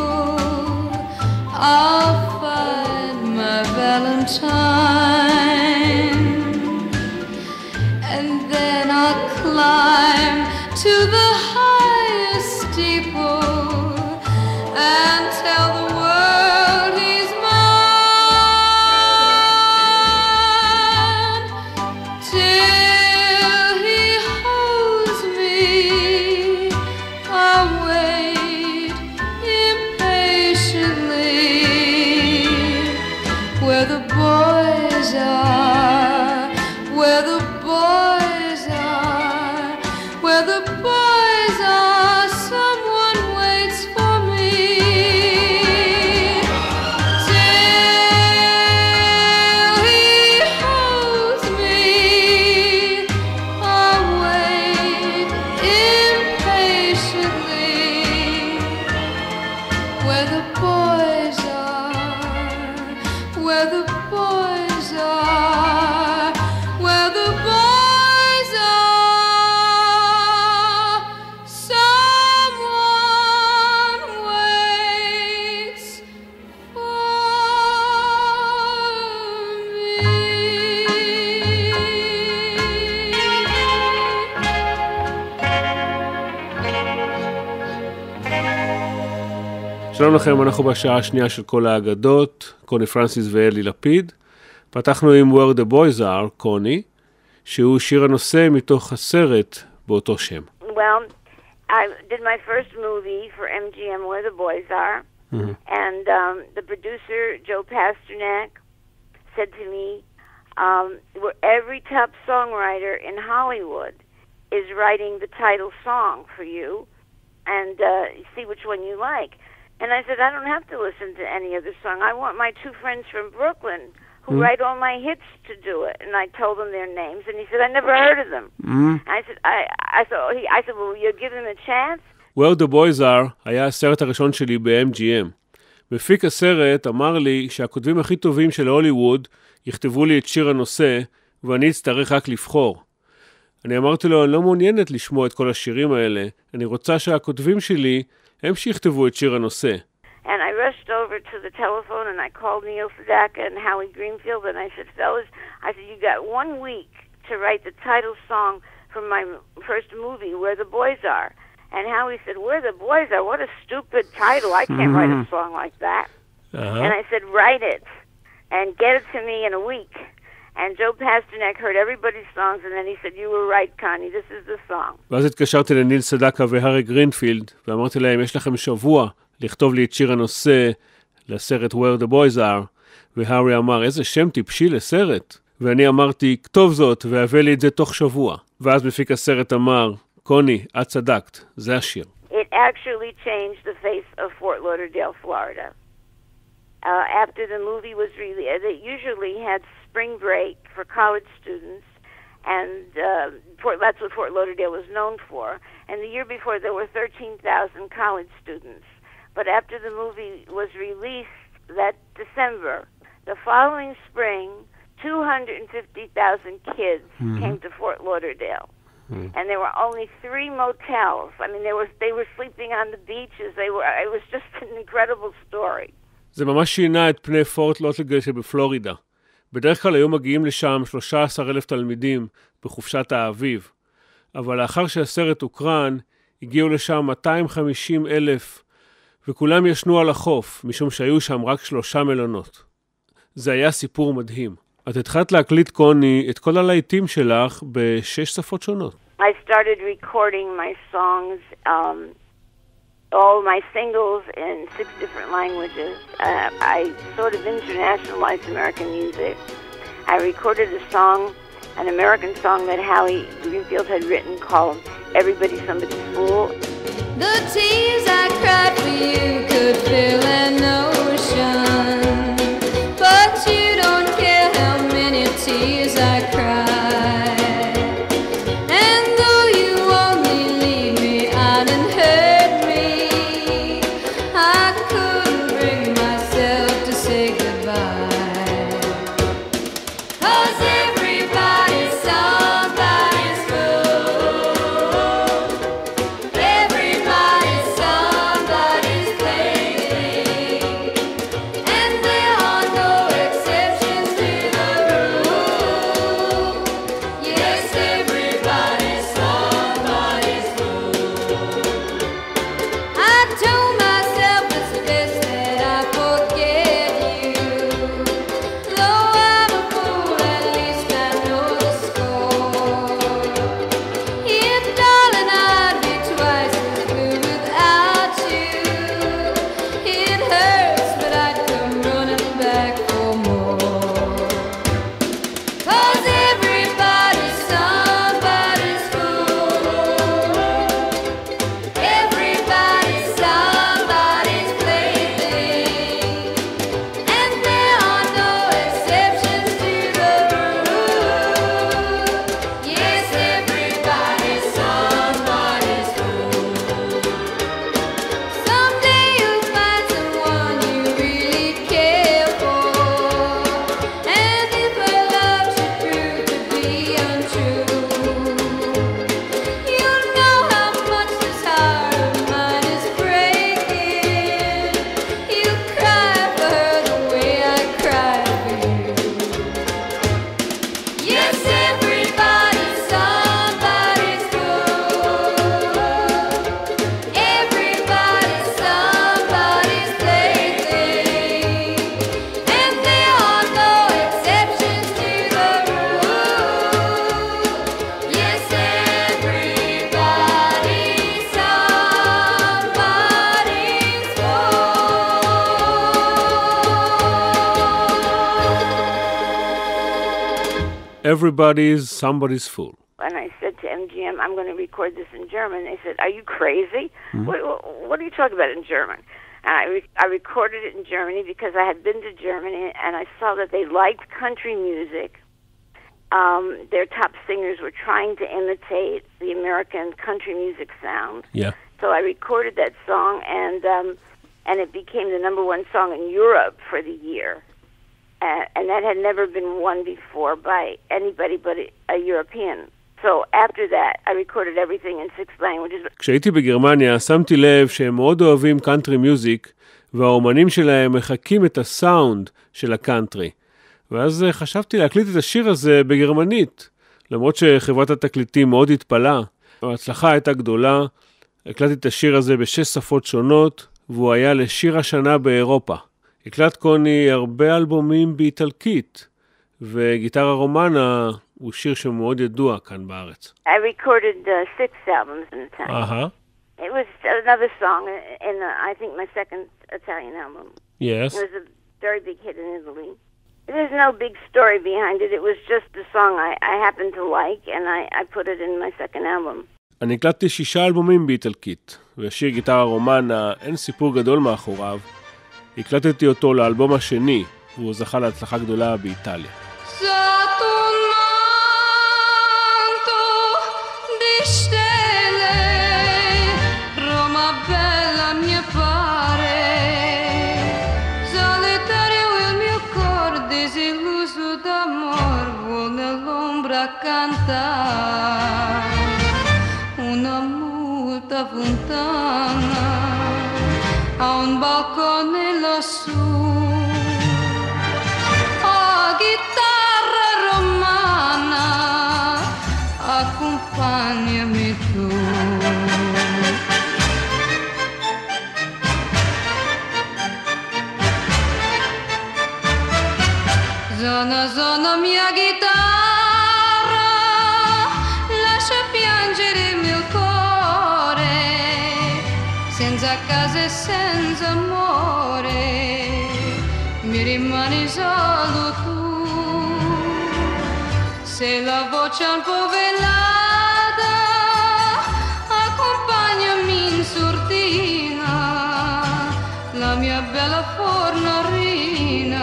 and then I'll climb to the highest steeple and tell the world he's mine till he holds me. I'll wait impatiently where the boys are, where the boys are, where the boys are. Someone waits for me till he holds me. I'll wait impatiently where the boys are, where the boys are, where the boys are. Someone waits for שלום לכם, אנחנו בשעה השנייה של כל האגדות, קוני פרנסיס ואלי לפיד. פתחנו עם Where the Boys Are, קוני, שהוא שיר הנושא מתוך הסרט באותו שם. Well, I did my first movie for MGM, Where the Boys Are, and the producer, Joe Pasternak, said to me, where every top songwriter in Hollywood is writing the title song for you, and see which one you like. And I said, I don't have to listen to any other song. I want my two friends from Brooklyn who write all my hits to do it. And I told him their names, and he said, I never heard of them. I said, well, you'll give them a chance? Where the Boys Are היה הסרט הראשון שלי ב-MGM. מפיק הסרט אמר לי שהכותבים הכי טובים של הוליווד יכתבו לי את שיר הנושא, ואני אצטרך רק לבחור. אני אמרתי לו, אני לא מעוניינת לשמוע את כל השירים האלה, אני רוצה שהכותבים שלי הם שיכתבו את שיר הנושא. And I rushed over to the telephone and I called Neil Sedaka and Howie Greenfield and I said, fellas, you got 1 week to write the title song from my first movie, Where the Boys Are. And Howie said, Where the Boys Are? What a stupid title. I can't write a song like that. And I said, write it and get it to me in a week. And Joe Pasternak heard everybody's songs, and then he said, you were right, Connie, this is the song. ואז התקשרתי לניל סדקה והרי גרינפילד, ואמרתי להם, יש לכם שבוע לכתוב לי את שיר הנושא לסרט Where the Boys Are, והרי אמר, איזה שם טיפשי לסרט. ואני אמרתי, כתוב זאת, והביא לי את זה תוך שבוע. ואז מפיק הסרט אמר, קוני, את צדקת, זה השיר. It actually changed the face of Fort Lauderdale, Florida. After the movie was released, they usually had spring break for college students, and that's what Fort Lauderdale was known for. And the year before, there were 13,000 college students. But after the movie was released that December, the following spring, 250,000 kids came to Fort Lauderdale. And there were only 3 motels. I mean, they were sleeping on the beaches. It was just an incredible story. זה ממש שינה את פני פורט לודרדייל שבפלורידה. בדרך כלל היו מגיעים לשם 13,000 תלמידים בחופשת האביב, אבל לאחר שהסרט הוקרן, הגיעו לשם 250,000, וכולם ישנו על החוף, משום שהיו שם רק 3 מלונות. זה היה סיפור מדהים. את התחלת להקליט, קוני, את כל הלהיטים שלך ב6 שפות שונות. I started recording my songs, all my singles in 6 different languages. I sort of internationalized American music. I recorded a song, an American song that Howie Greenfield had written called Everybody's Somebody's Fool. The tears I cried for you could fill an ocean, but you don't care how many tears I cried. And though you only leave me out and hurt me, I couldn't bring myself to say goodbye. 'Cause everybody's somebody's fool. Everybody's somebody's plaything. Everybody's Somebody's Fool. And I said to MGM, I'm going to record this in German. They said, are you crazy? What are you talking about in German? And I recorded it in Germany because I had been to Germany and I saw that they liked country music. Their top singers were trying to imitate the American country music sound. Yeah. So I recorded that song, and it became the number one song in Europe for the year. And that had never been won before by anybody but a European. So after that, I recorded everything in 6 languages. כשהייתי בגרמניה, שמתי לב שהם מאוד אוהבים קאנטרי מיוזיק, והאומנים שלהם מחקים את הסאונד של הקאנטרי. ואז חשבתי להקליט את השיר הזה בגרמנית, למרות שחברת התקליטים מאוד התפלה. ההצלחה הייתה גדולה, הקלטתי את השיר הזה ב6 שפות שונות, והוא היה לשיר השנה באירופה. הקלט קוני הרבה אלבומים באיטלקית, וגיטרה רומנה הוא שיר שמאוד ידוע כאן בארץ. I recorded 6 albums in time. It was another song in, I think, my second Italian album. Yes. It was a very big hit in Italy. There's no big story behind it. It was just a song I happened to like, and I put it in my second album. אני הקלטתי 6 אלבומים באיטלקית, והשיר גיטרה רומנה, אין סיפור גדול מאחוריו. הקלטתי אותו לאלבום השני, והוא זכה להצלחה גדולה באיטליה. Una multa fontana a un balcone lassù. Oh, chitarra romana, accompagnami tu. Zona, zona mia chitarra, lascia piangere il mio cuore, senza casa e senza amore, mi rimani solo tu. Se la voce un po' velata, accompagnami in sordina, la mia bella fornarina.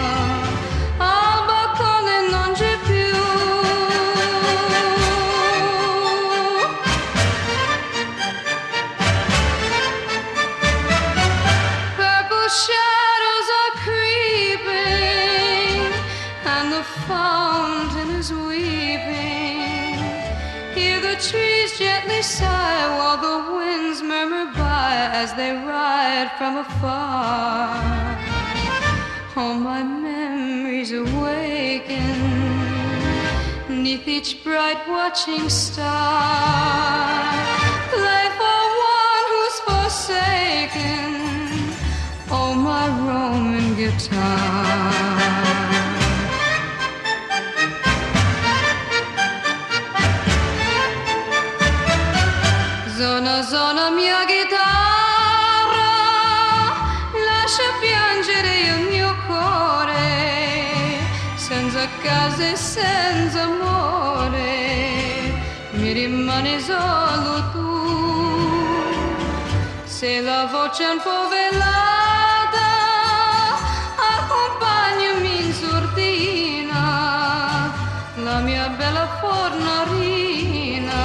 Sigh while the winds murmur by as they ride from afar. All my memories awaken 'neath each bright watching star. Play for one who's forsaken, oh my Roman guitar. Zona, zona mia chitarra, lascia piangere il mio cuore, senza casa e senza amore, mi rimani solo tu. Se la voce è un po' velata, accompagnami in sordina, la mia bella fornarina.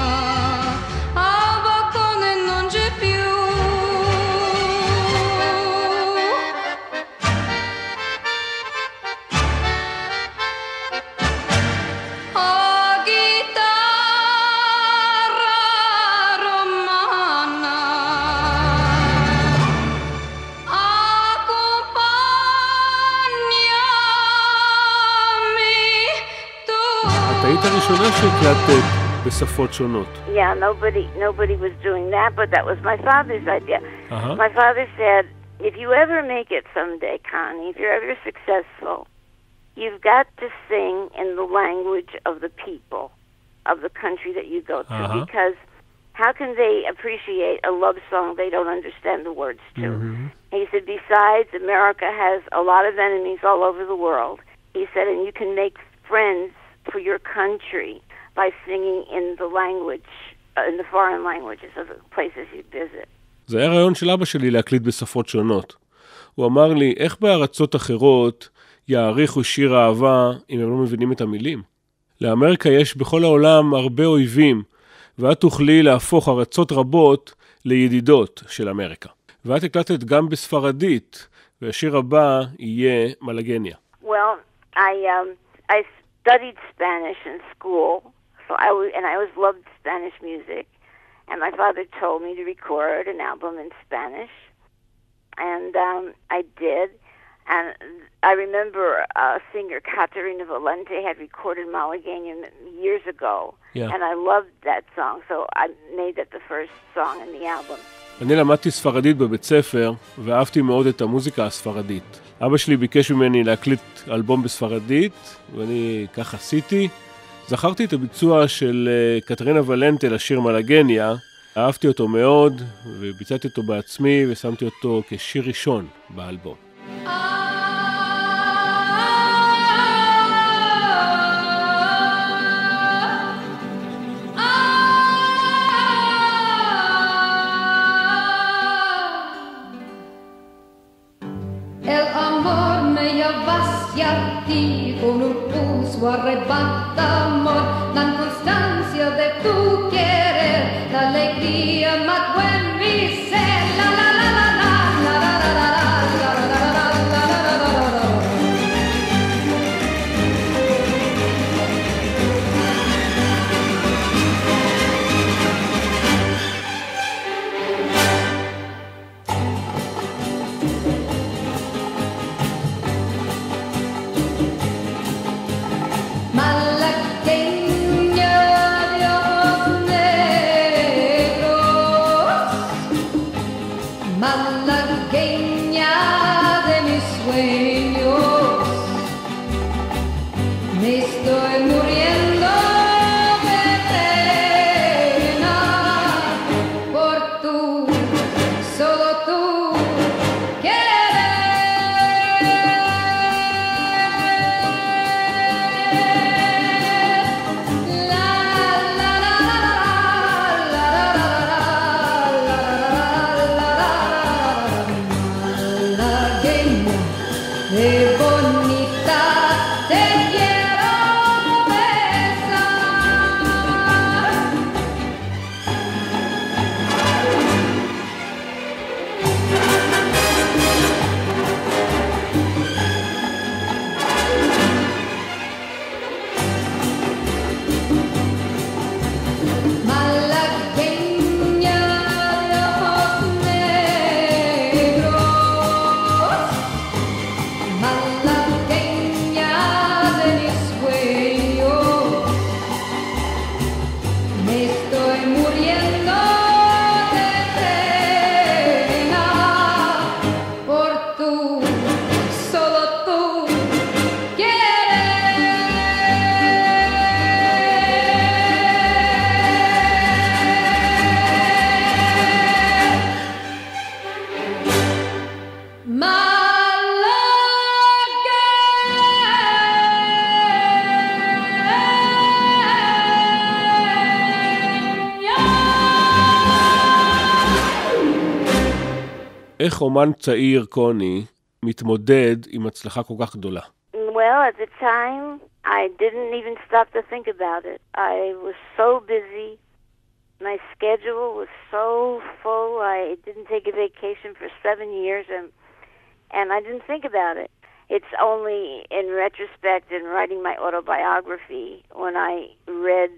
הראשונה שהקלטת בשפות שונות. Yeah, nobody was doing that, but that was my father's idea. My father said, if you ever make it someday, Connie, if you're ever successful, you've got to sing in the language of the people, of the country that you go to, because how can they appreciate a love song they don't understand the words to? He said, besides, America has a lot of enemies all over the world. He said, and you can make friends for your country by singing in the language, in the foreign languages of the places you visit. זה היה רעיון של אבא שלי להקליט בשפות שונות. הוא אמר לי, איך בארצות אחרות יעריכו שיר אהבה אם הם לא מבינים את המילים? לאמריקה יש בכל העולם הרבה אויבים, ואת תוכלי להפוך ארצות רבות לידידות של אמריקה. ואת הקלטת גם בספרדית, והשיר הבא יהיה מלגניה. Well, I studied Spanish in school, so I always loved Spanish music, and my father told me to record an album in Spanish, and I did. And I remember singer Caterina Valente had recorded Malagueña years ago, and I loved that song, so I made that the first song in the album. אני למדתי ספרדית בבית ספר, ואהבתי מאוד את המוזיקה הספרדית. אבא שלי ביקש ממני להקליט אלבום בספרדית, ואני כך עשיתי. זכרתי את הביצוע של קטרינה ולנטה לשיר מלגניה, אהבתי אותו מאוד, וביצעתי אותו בעצמי, ושמתי אותו כשיר ראשון באלבום. El amor me lleva hacia ti con un pulso arrebata amor, la constancia de tu querer, la alegría más buen mi ser, la la la la la la la la la la la la la. Malagueña de mis sueños, me estoy muriendo de pena por tú, solo tú איך אומן צעיר קוני מתמודד עם הצלחה כל כך גדולה? Well, at the time, I didn't even stop to think about it. I was so busy. My schedule was so full. I didn't take a vacation for 7 years, and I didn't think about it. It's only in retrospect in writing my autobiography when I read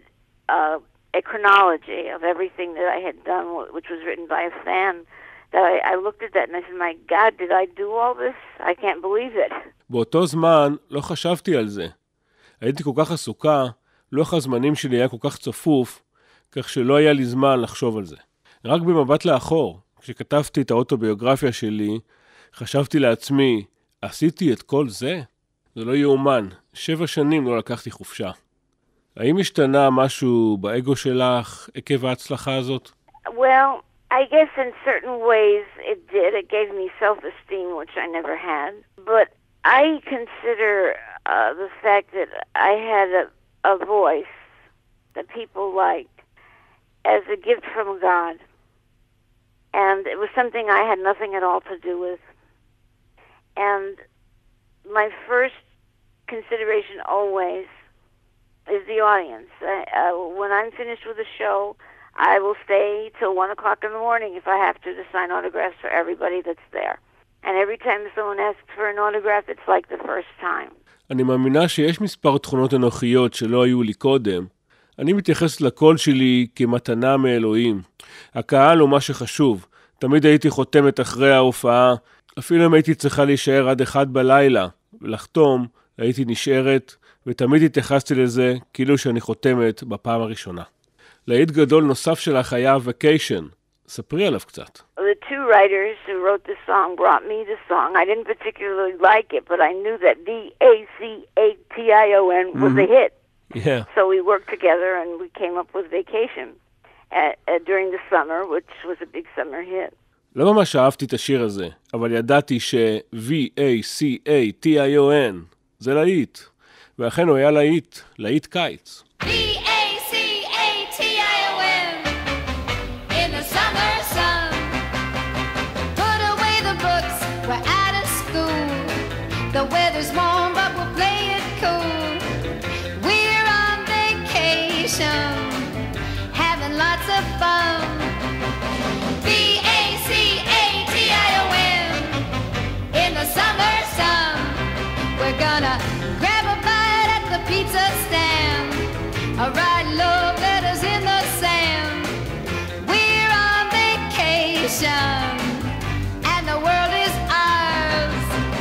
a chronology of everything that I had done, which was written by a fan, that I looked at that and I said, my God, did I do all this? I can't believe it. באותו זמן לא חשבתי על זה. הייתי כל כך עסוקה, לוח הזמנים שלי היה כל כך צפוף, כך שלא היה לי זמן לחשוב על זה. רק במבט לאחור, כשכתבתי את האוטוביוגרפיה שלי, חשבתי לעצמי, עשיתי את כל זה? זה לא יאומן, 7 שנים לא לקחתי חופשה. האם השתנה משהו באגו שלך עקב ההצלחה הזאת? Well, I guess in certain ways it did. It gave me self-esteem, which I never had. But I consider the fact that I had a voice that people liked as a gift from God. And it was something I had nothing at all to do with. And my first consideration always is the audience. When I'm finished with the show, I will stay till 1 o'clock in the morning if I have to sign autographs for everybody that's there. And every time someone asks for an autograph, it's like the first time. אני מאמינה שיש מספר תכונות אנוכיות שלא היו לי קודם. אני מתייחס לקול שלי כמתנה מאלוהים. הקהל הוא מה שחשוב. תמיד הייתי חותמת אחרי ההופעה, אפילו אם הייתי צריכה להישאר עד 1 בלילה, ולחתום, הייתי נשארת, ותמיד התייחסתי לזה כאילו שאני חותמת בפעם הראשונה. להיט גדול נוסף שלך היה Vacation. ספרי עליו קצת. The two writers who wrote the song brought me the song. I didn't particularly like it, but I knew that Vacation was a hit. Yeah. So we worked together and we came up with Vacation during the summer, which was a big summer hit. לא ממש אהבתי את השיר הזה, אבל ידעתי ש-Vacation זה להיט, ואכן הוא היה להיט קיץ. The weather's warm, but we'll play it cool. We're on vacation, having lots of fun. Vacation, in the summer sun. We're gonna grab a bite at the pizza stand, write love letters in the sand. We're on vacation, and the world is ours.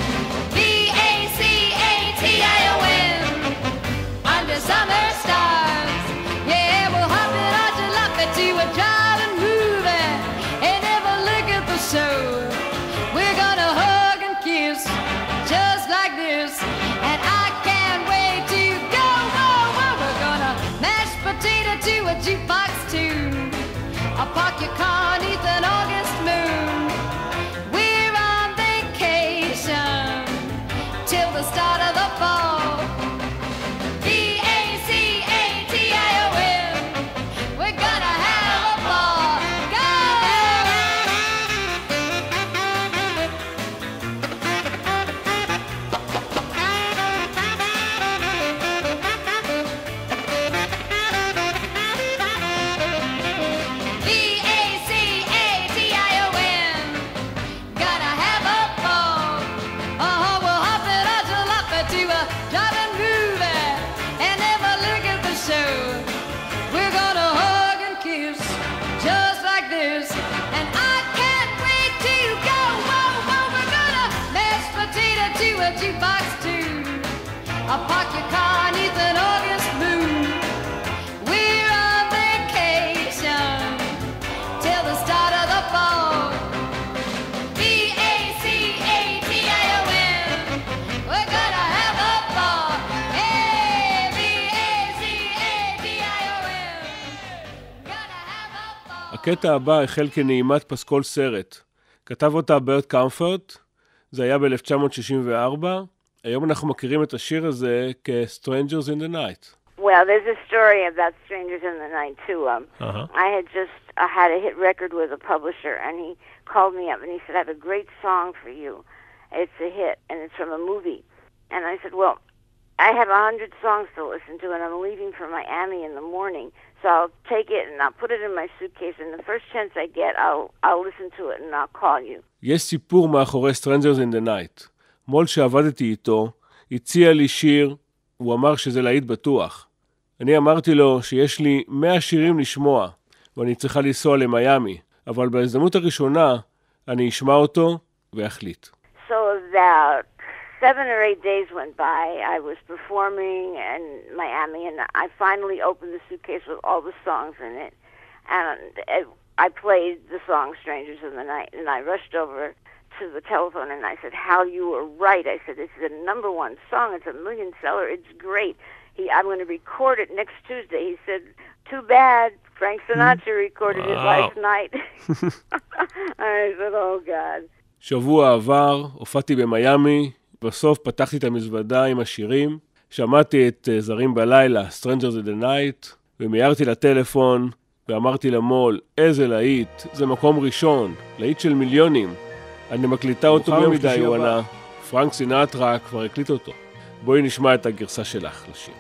Under summer stars. Yeah, we'll hop in our jalopy to a driving movie and never look at the show. We're gonna hug and kiss just like this, and I can't wait to go. Whoa, whoa. We're gonna mash potato to a jukebox tune. I'll park your car neath an August moon. We're on vacation till the start of the fall. I'll park your car neath an August moon. We're on vacation till the start of the fall. Vacation, we're gonna have a ball. Hey, Vacation, gonna have a ball. הקטע הבא החל כנעימת פסקול סרט. כתב אותה ברט קמפורט, זה היה ב-1964. היום אנחנו מכירים את השיר הזה כ-Strangers in the Night. Well, there's a story about Strangers in the Night, too. I had just had a hit record with a publisher, and he called me up and he said, I have a great song for you. It's a hit, and it's from a movie. And I said, well, I have 100 songs to listen to, and I'm leaving for Miami in the morning. So I'll take it and I'll put it in my suitcase, and the first chance I get, I'll listen to it and I'll call you. יש סיפור מאחורי Strangers in the Night. מול שעבדתי איתו, הציע לי שיר, הוא אמר שזה להיט בטוח. אני אמרתי לו שיש לי 100 שירים לשמוע, ואני צריכה לנסוע למיימי, אבל בהזדמנות הראשונה אני אשמע אותו ואחליט. So about 7 or 8 days went by. I was performing in Miami, and I finally opened the suitcase with all the songs in it. And I played the song Strangers in the Night, and I rushed over to the telephone, and I said, Hal, you were right. I said, this is a #1 song. It's a million seller. It's great. I'm going to record it next Tuesday. He said, too bad. Frank Sinatra recorded it last night. I said, oh, God. שבוע עבר, הופעתי במיימי, בסוף פתחתי את המזוודה עם השירים. שמעתי את זרים בלילה, Strangers in the Night, ומיירתי לטלפון ואמרתי למול, איזה להיט, זה מקום ראשון, להיט של מיליונים. אני מקליטה אותו ביום מדי, הוא ענה, פרנק סינטרה כבר הקליט אותו. בואי נשמע את הגרסה שלך לשיר.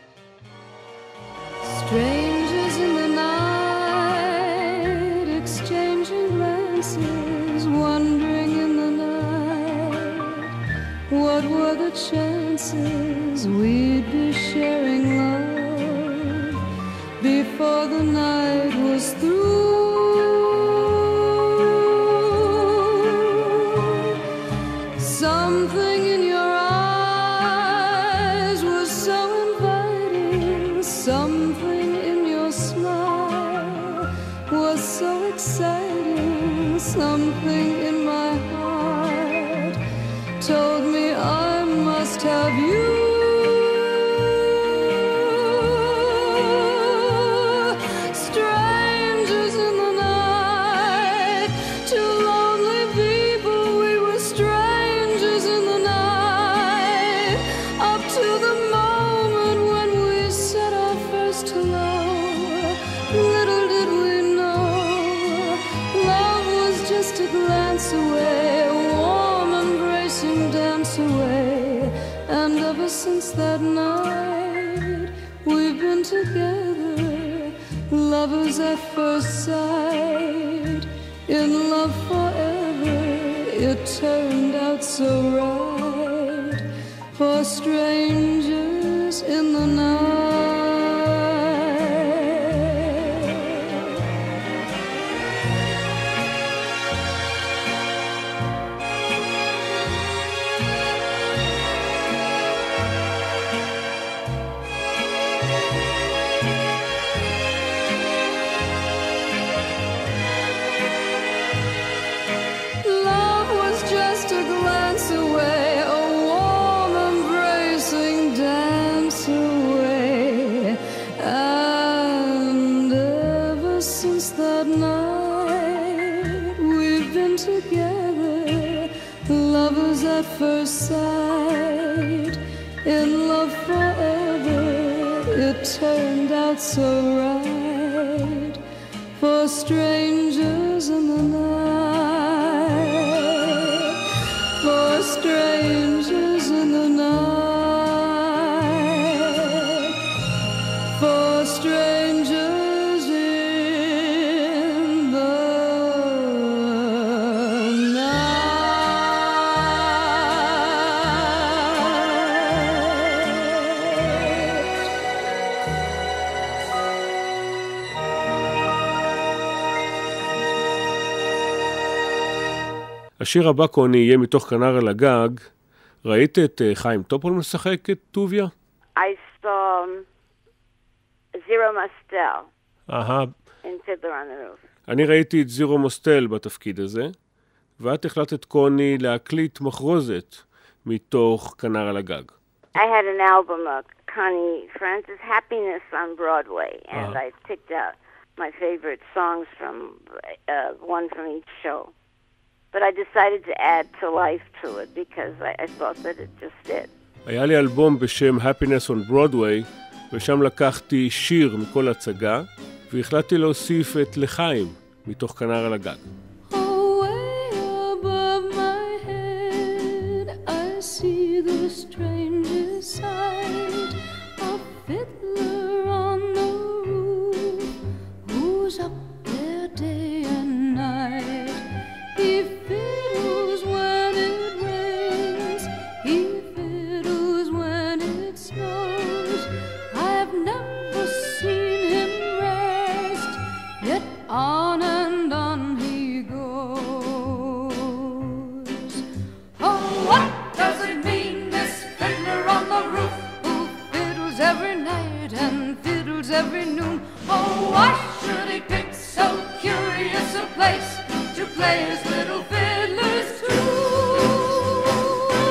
Strangers in the night, exchanging glances, wandering in the night. What were the chances we'd be sharing love before the night was through? Something in your eyes was so inviting, something in your smile was so exciting, something in my heart told me I must have you. Strangers in the night, two lonely people, we were strangers in the night, up to the moment when we said our first hello. Little did we know, love was just a glance away, a warm embracing dance away. And ever since that night, we've been together, lovers at first sight, in love forever. It turned out so right, for strangers in the night. Love was just a glance away, a warm embracing dance away. And ever since that night, we've been together, lovers at first sight, in love forever. It turned out so right, for strangers in the night, for strangers in the night, for strangers in the השיר הבא קוני יהיה מתוך כנר על הגג. ראית את חיים טופול משחק את טוביה? I saw Zero Mostel אהה, in Fiddler on the Roof. אני ראיתי את זירו מוסטל בתפקיד הזה, ואת החלטת קוני להקליט מחרוזת מתוך כנר על הגג. I had an album of Connie Francis, Happiness on Broadway, and I picked out my favorite songs from one from each show. But I decided to add to life to it because I thought that it just did. היה לי אלבום בשם Happiness on Broadway, ושם לקחתי שיר מכל הצגה, והחלטתי להוסיף את לחיים מתוך כנר על הגג. Away above my head, I see the strangest sight, a fiddler on the roof, who's up there day and night. He fiddles when it rains, he fiddles when it snows. I've never seen him rest, yet on and on he goes. Oh, what does it mean, this fiddler on the roof, who fiddles every night and fiddles every noon? Oh, why should he pick so curious a place to play his little fiddler's tune?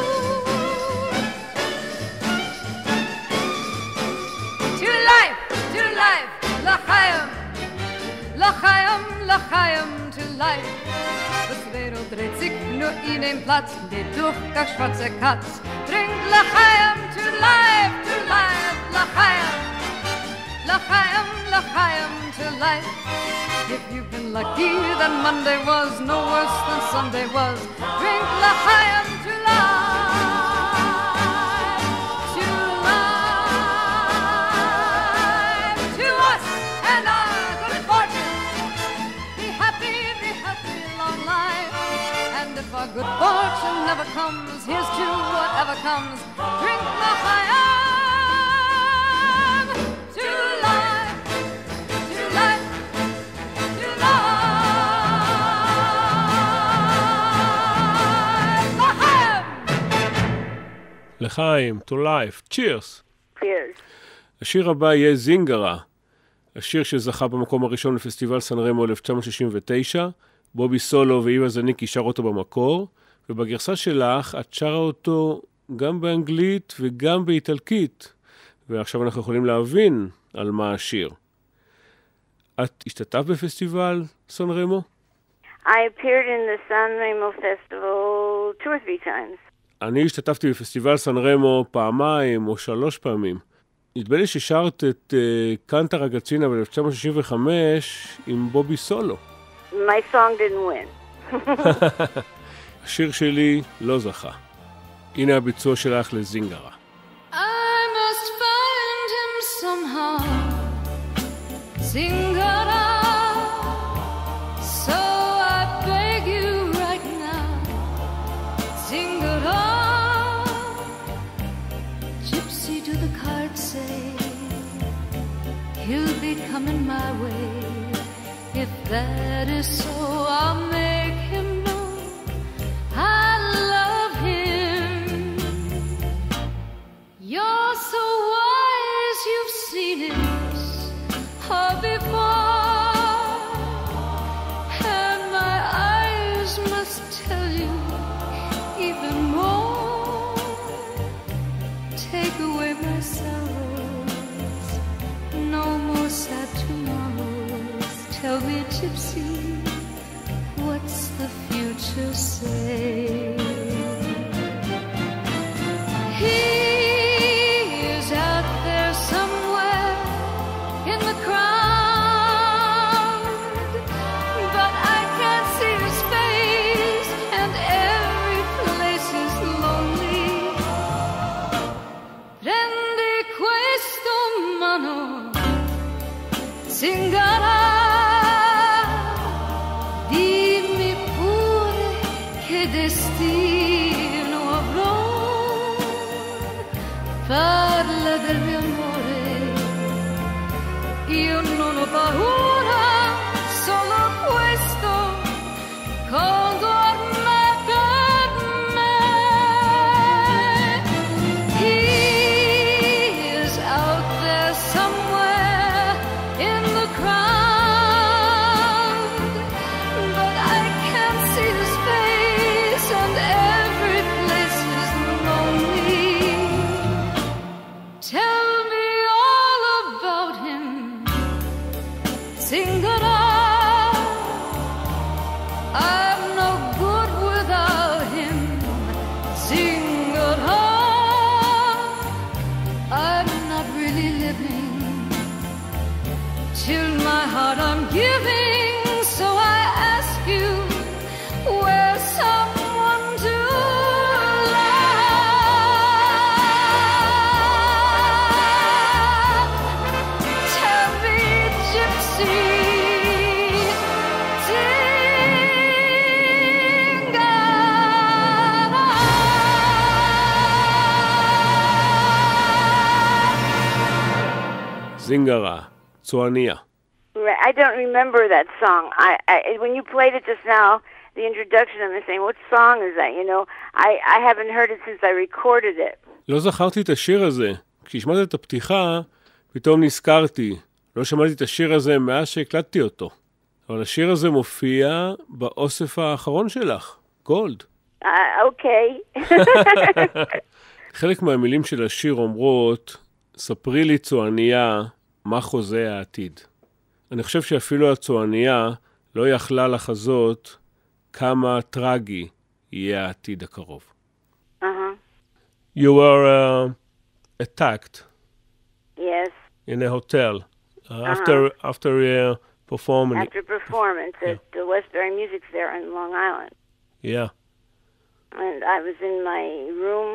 To life, l'chaim, l'chaim, l'chaim, to life. Das Mädel dreht sich nur in den Platz, die durchgeschwarzte Katz bringt l'chaim to life, to l'chaim, l'chaim, l'chaim to life. If you've been lucky, then Monday was no worse than Sunday was. Drink l'chaim to life, to life, to us and our good fortune. Be happy, long life. And if our good fortune never comes, here's to whatever comes. Drink l'chaim to life, to life, to life. L'chaim! לחיים, to life, cheers. Cheers. השיר הבא יהיה זינגרה, השיר שזכה במקום הראשון לפסטיבל סן רמו 1969, בובי סולו ואיווה זניקי שר אותו במקור, ובגרסה שלך את שרה אותו גם באנגלית וגם באיטלקית, ועכשיו אנחנו יכולים להבין על מה השיר. את השתתף בפסטיבל סן רמו? I appeared in the San Remo Festival 2 or 3 times. אני השתתפתי בפסטיבל סן רמו פעמיים או 3 פעמים. נדמה לי ששרת את קנטה רגצינה ב-1965 עם בובי סולו. My song didn't win. השיר שלי לא זכה. הנה הביצוע שלך לזינגרה. I must find him somehow, Zingara. So I beg you right now, Zingara. Gypsy to the card say, he'll be coming my way. If that is so, I'll make him know I love him. You're so wise, you've seen it all before, and my eyes must tell you even more. Take away my sorrows, no more sad tomorrows. Tell me, Gypsy, what's the future say? He is out there somewhere in the crowd, but I can't see his face, and every place is lonely. Prendi questo mano, Zingara. Dimmi pure che destino avrò. Parla del mio amore, io non ho paura, solo questo condorme per me. He is out there somewhere in the crowd, but I can't see his face, and every place is lonely. Tell me all about him, Zingara. I'm no good without him, Zingara. I'm not really living till my heart I'm giving, so I ask you, where's someone to love? Tell me, Gypsy, זינגרה, צועניה. Right. I don't remember that song. When you played it just now, the introduction, I'm saying, what song is that? You know, I haven't heard it since I recorded it. לא זכרתי את השיר הזה. כששמעתי את הפתיחה, פתאום נזכרתי. לא שמעתי את השיר הזה מאז שהקלטתי אותו. אבל השיר הזה מופיע באוסף האחרון שלך, גולד. אוקיי. חלק מהמילים של השיר אומרות, ספרי לי צועניה, מה חוזה העתיד. אני חושב שאפילו הצועניה לא יכלה לחזות כמה טרגי יהיה העתיד הקרוב. You were attacked Yes. in a hotel after performing. After performance at the Westbury Music Fair in Long Island. Yeah. And I was in my room.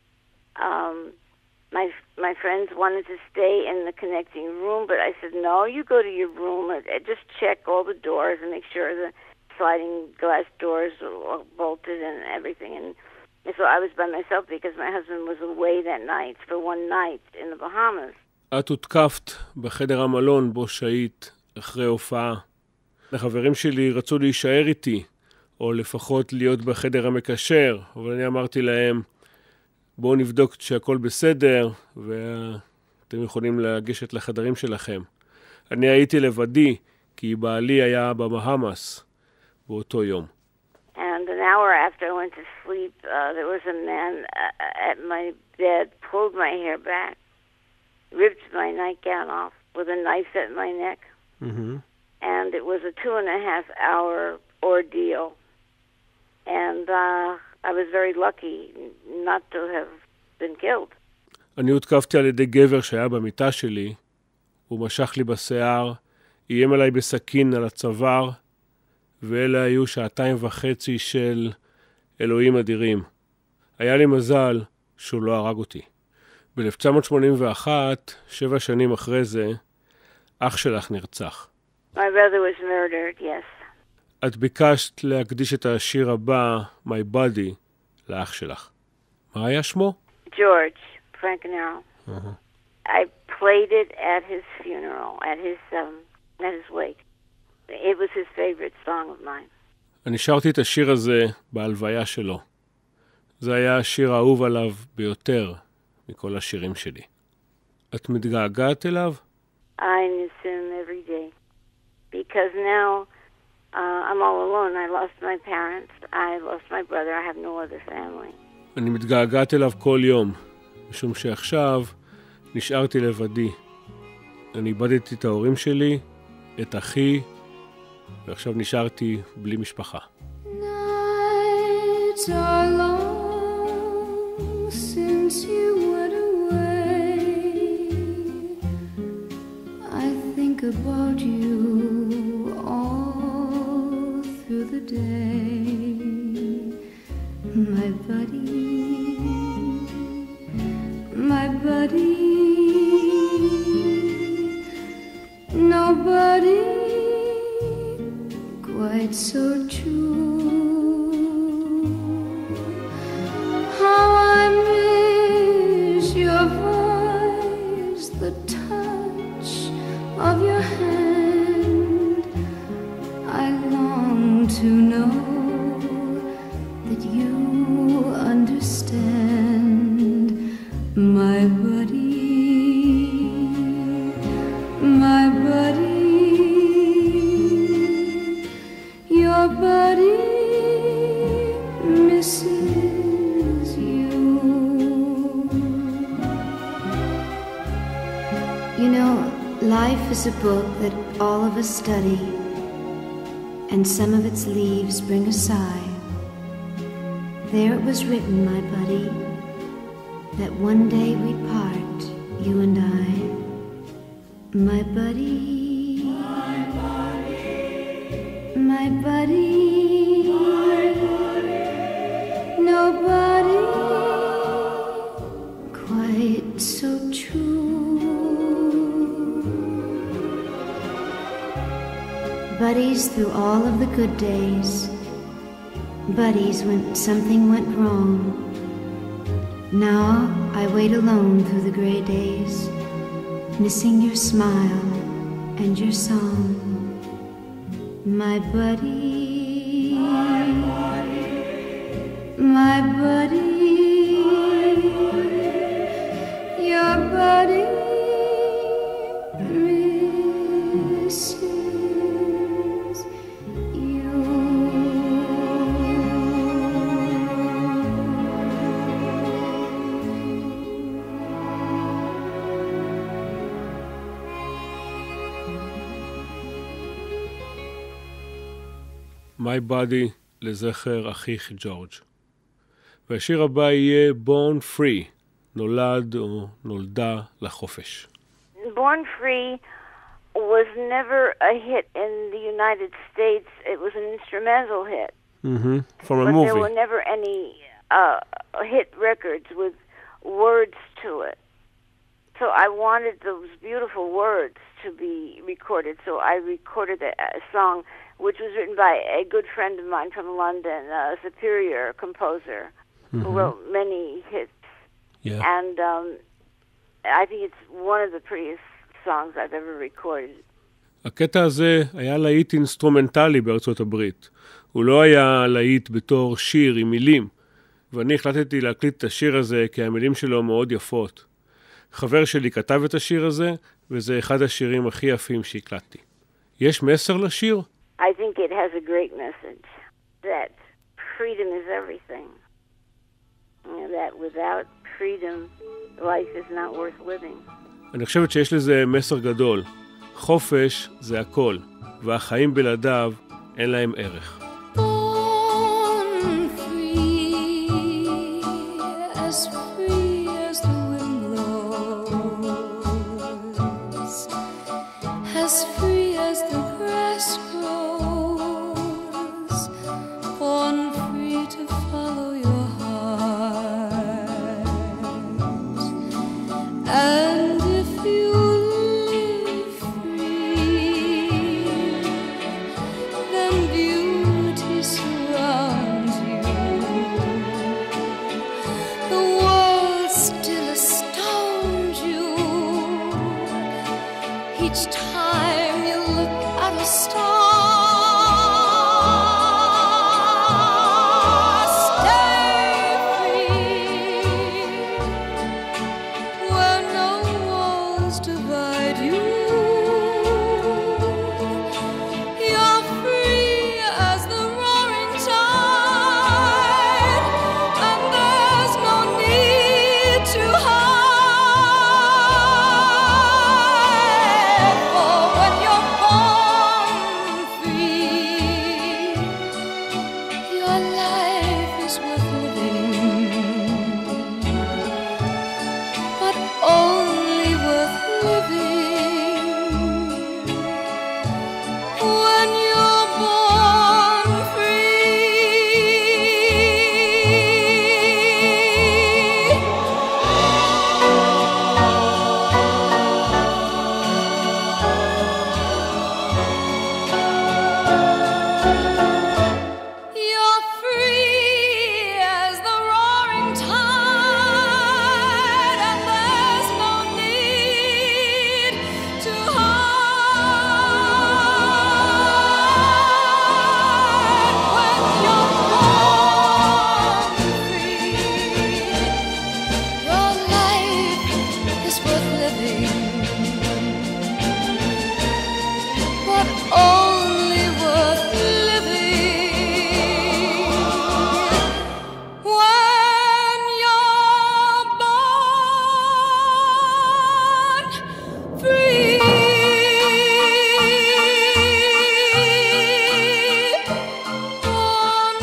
My friends wanted to stay in the connecting room, but I said, no, you go to your room and just check all the doors and make sure the sliding glass doors are bolted and everything. And so I was by myself because my husband was away that night for one night in the Bahamas. את הותקפת בחדר המלון בו שהית אחרי הופעה. החברים שלי רצו להישאר איתי, או לפחות להיות בחדר המקשר, אבל אני אמרתי להם, בואו נבדוק שהכל בסדר, ואתם יכולים לגשת לחדרים שלכם. אני הייתי לבדי, כי בעלי היה בבהאמס באותו יום. And an hour after I went to sleep, there was a man at my bed, pulled my hair back, ripped my nightgown off with a knife at my neck. Mm-hmm. And it was a 2.5-hour ordeal. And I was very lucky not to have been killed. אני הותקפתי על ידי גבר שהיה במיטה שלי, הוא משך לי בשיער, איים עליי בסכין על הצוואר, ואלה היו 2.5 של אלוהים אדירים. היה לי מזל שהוא לא הרג אותי. ב-1981, 7 שנים אחרי זה, אח שלך נרצח. My brother was murdered, yes. את ביקשת להקדיש את השיר הבא, My Body, לאח שלך. מה היה שמו? George Francanero. I played it at his funeral, at his wake. It was his favorite song of mine. אני שרתי את השיר הזה בהלוויה שלו. זה היה השיר האהוב עליו ביותר מכל השירים שלי. את מתגעגעת אליו? I miss him every day. Because now I'm all alone. I lost my parents. I lost my brother. I have no other family. אני מתגעגעת אליו כל יום, משום שעכשיו נשארתי לבדי. אני איבדתי את ההורים שלי, את אחי, ועכשיו נשארתי בלי משפחה. Nights are long since you went away. I think about you all through the day. My buddy, my buddy, nobody quite so true. How I miss your voice, the touch of your hand. I long to know that you understand, my buddy, my buddy, your buddy misses you. You know, life is a book that all of us study, and some of its leaves bring a sigh. There it was written, my buddy, that one day we'd part, you and I. My buddy, my buddy, my buddy, nobody quite so true. Buddies through all of the good days, buddies when something went wrong. Now I wait alone through the gray days, missing your smile and your song. My buddy, my buddy, your buddy misses you. My Body לזכר אחיך ג'ורג'. והשיר הבא יהיה Born Free, נולד או נולדה לחופש. Born Free was never a hit in the United States. It was an instrumental hit. From a But movie. there were never any hit records with words to it. So I wanted those beautiful words to be recorded. So I recorded a song which was written by a good friend of mine from London, a superior composer who wrote many hits. Yeah. And I think it's one of the prettiest songs I've ever recorded. הקטע הזה היה להיט אינסטרומנטלי בארצות הברית. הוא לא היה להיט בתור שיר עם מילים. ואני החלטתי להקליט את השיר הזה כי המילים שלו מאוד יפות. חבר שלי כתב את השיר הזה, וזה אחד השירים הכי יפים שהקלטתי. יש מסר לשיר? I think it has a great message that freedom is everything. That without freedom, life is not worth living. אני חושבת שיש לזה מסר גדול. חופש זה הכל, והחיים בלעדיו אין להם ערך. Born free as the wind blows, as free as the grass grows, born free to follow your heart. And if you live free, then beauty surrounds you. The world still astounds you each time you look at a star. Stay free where no walls divide you. You're free as the roaring tide, and there's no need to hide. For when you're born free, your life is worth living, but only worth living when you're born free. You're free as the roaring tide, and there's no need to hide. When you're born free, your life is worth living, but only worth living when you're born free. Born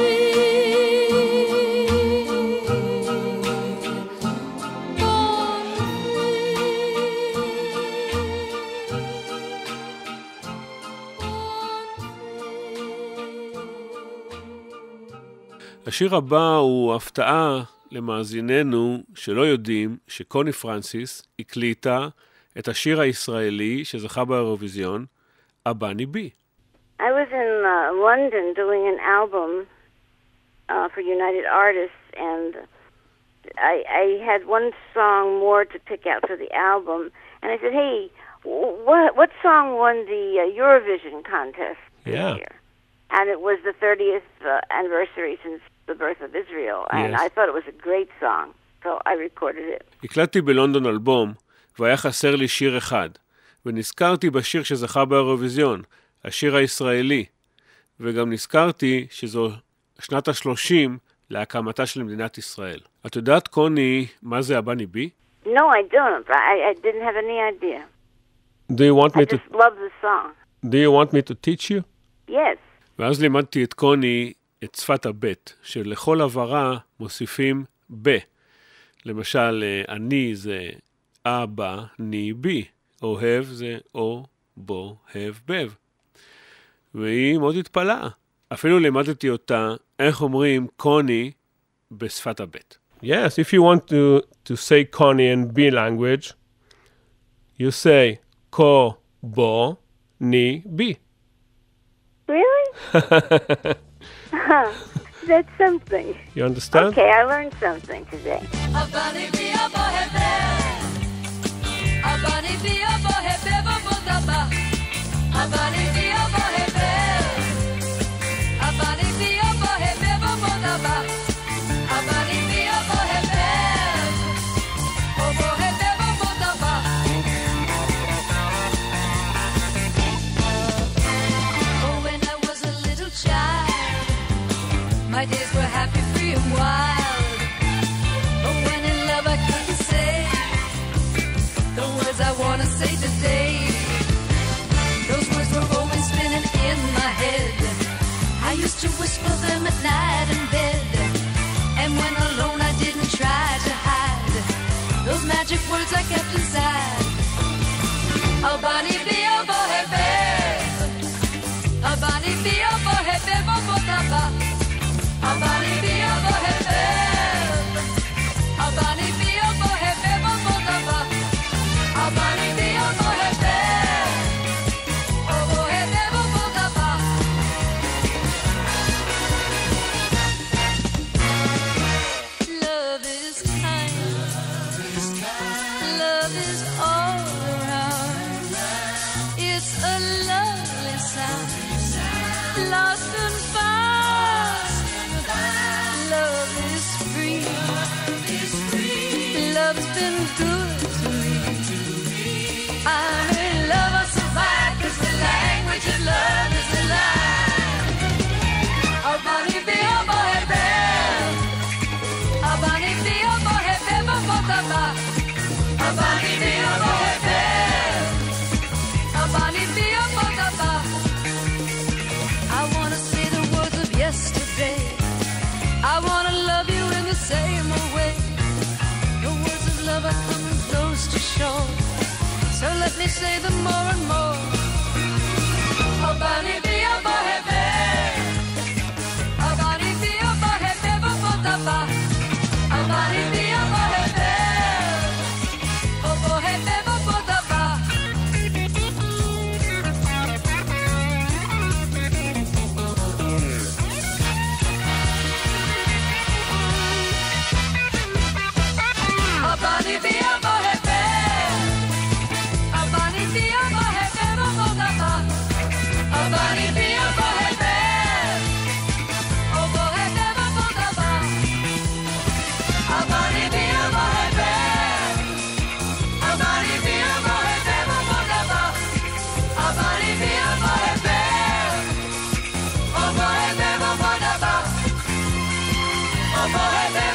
השיר הבא הוא הפתעה למאזיננו שלא יודעים שקוני פרנסיס הקליטה את השיר הישראלי שזכה באירוויזיון, אבני בי. I was in London doing an album for United Artists, and I had one song more to pick out for the album, and I said, hey, what song won the Eurovision contest this Yeah. year? And it was the 30th anniversary since the birth of Israel, and Yes. I thought it was a great song, so I recorded it. הקלטתי בלונדון אלבום, והיה חסר לי שיר אחד, ונזכרתי בשיר שזכה באירוויזיון, השיר הישראלי, וגם נזכרתי שזו שנת ה-30 להקמתה של מדינת ישראל. את יודעת, קוני, מה זה אבני בי? No, I don't. I didn't have any idea. Do you want I me to, just love the song. do you want me to teach you? Yes. ואז לימדתי את קוני את שפת הבית, שלכל עברה מוסיפים ב. למשל, אני זה אבא, ני בי. אוהב זה או, בו, הב, בב. והיא מאוד התפלאה. אפילו לימדתי אותה איך אומרים קוני בשפת הבית. Yes, if you want to say Connie in B language, you say ko, bo, ni, bi. Really? That's something. You understand? Okay, I learned something today. My days were happy, free and wild. But when in love I couldn't say the words I want to say today. Those words were always spinning in my head. I used to whisper them at night in bed. And when alone I didn't try to hide those magic words I kept inside. Oh, Bonnie, be a boy, babe. Oh, Bonnie, be a boy, babe, oh, botaba. Abani be a bohe beb, Abani be a bohe beb, Abani be a bohe beb, O bohe beb, Love is kind, love is all around. It's a lovely sound, lost and found. Love is free. Love's been good to me. I'm in love, I survive, 'cause the language of love is alive. Oh, Bonnie, be a boy, babe. Oh, Bonnie, be a boy, babe, oh, Bonnie, be a boy, babe. Oh, Bonnie, be a boy, I wanna say the words of yesterday. I want to love you in the same way. The words of love are coming close to shore. So let me say them more and more. Oh, Bonnie, be a boy, babe. Oh, Bonnie, be a boy, babe, oh, botaba. Oh, Bonnie, be a boy, babe. Oh, boy, babe, oh, botaba. Abani be a bohe beb, Abani be a bohe beb, Abani be a bohe beb, O bohe beb, Abani be a bohe beb, Abani be a bohe beb, Abani be a bohe beb, O bohe beb, O bohe beb,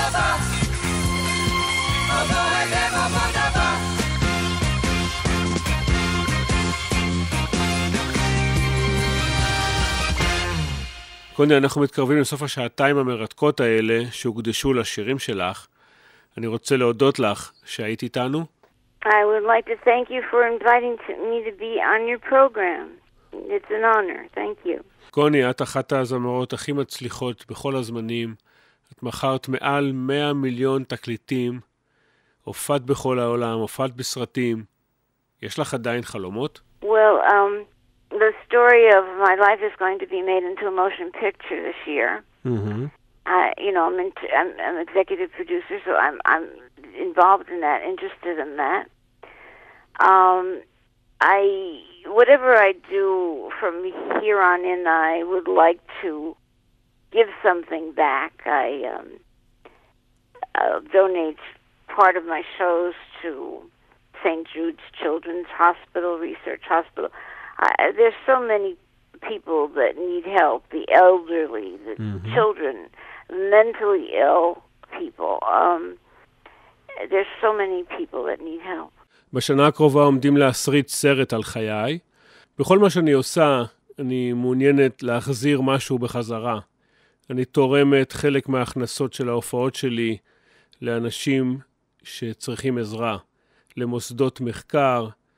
קוני, אנחנו מתקרבים לסוף השעתיים המרתקות האלה שהוקדשו לשירים שלך. אני רוצה להודות לך שהיית איתנו. I would like to thank you for inviting me to be on your program. It's an honor. Thank you. קוני, את אחת הזמרות הכי מצליחות בכל הזמנים. את מכרת מעל 100 מיליון תקליטים. הופעת בכל העולם, הופעת בסרטים. יש לך עדיין חלומות? Well, the story of my life is going to be made into a motion picture this year. Mm-hmm. You know, I'm executive producer, so I'm involved in that, interested in that. Whatever I do from here on in, I would like to give something back. I donate part of my shows to St. Jude's Children's Hospital, Research Hospital. There's so many people that need help, the elderly, the children, mentally ill people. There's so many people that need help. בשנה הקרובה עומדים להסריט סרט על חיי. בכל מה שאני עושה, אני מעוניינת להחזיר משהו בחזרה. אני תורמת חלק מההכנסות של ההופעות שלי לאנשים שצריכים עזרה, למוסדות מחקר,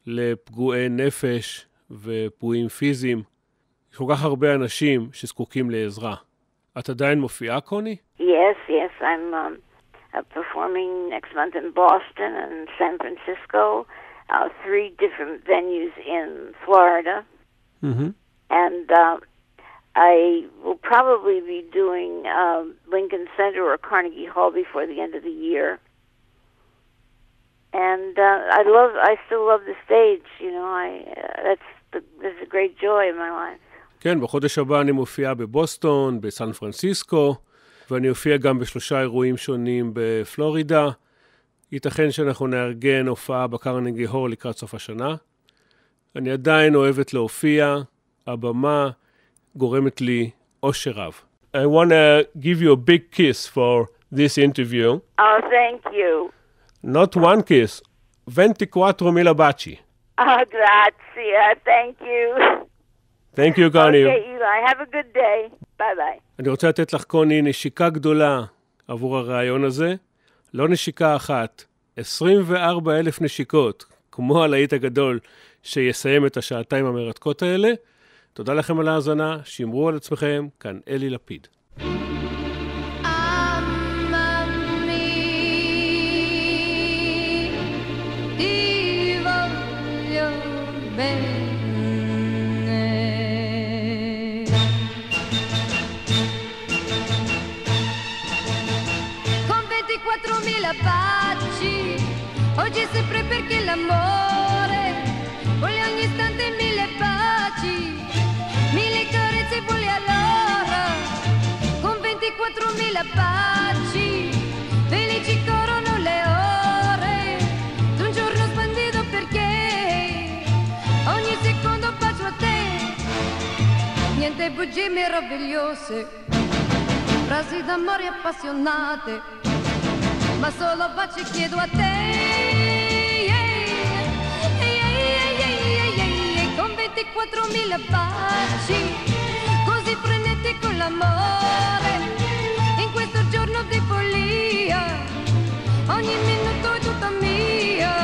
לפגועי נפש ופגועים פיזיים. יש כל כך הרבה אנשים שזקוקים לעזרה. את עדיין מופיעה, קוני? Yes, I'm performing next month in Boston and San Francisco, 3 different venues in Florida. And I will probably be doing Lincoln Center or Carnegie Hall before the end of the year. And I still love the stage, you know, that's a great joy in my life. כן, בחודש הבא אני מופיע בבוסטון, בסן פרנסיסקו, ואני אופיע גם ב3 אירועים שונים בפלורידה. ייתכן שאנחנו נארגן הופעה בקרנגי הול לקראת סוף השנה. אני עדיין אוהבת להופיע, הבמה גורמת לי אושר רב. I want to give you a big kiss for this interview. Oh, thank you. Not one kiss, 24,000 baci. Oh, grazie. Thank you. Thank you, Connie. Okay, Eli. Have a good day. Bye-bye. אני רוצה לתת לך, קוני, נשיקה גדולה עבור הרעיון הזה. לא נשיקה אחת, 24,000 נשיקות, כמו הלהיט הגדול שיסיים את השעתיים המרתקות האלה. תודה לכם על ההאזנה, שמרו על עצמכם, כאן אלי לפיד. Baci, oggi è sempre perché l'amore vuole ogni istante 1000 baci, 1000 carezze vuole allora, con 24.000 baci, felici corrono le ore, d'un giorno splendido perché ogni secondo bacio a te, niente bugie meravigliose, frasi d'amore appassionate, ma solo baci chiedo a te, con 24.000 baci, così frenetico l'amore, in questo giorno di follia, ogni minuto è tutta mia.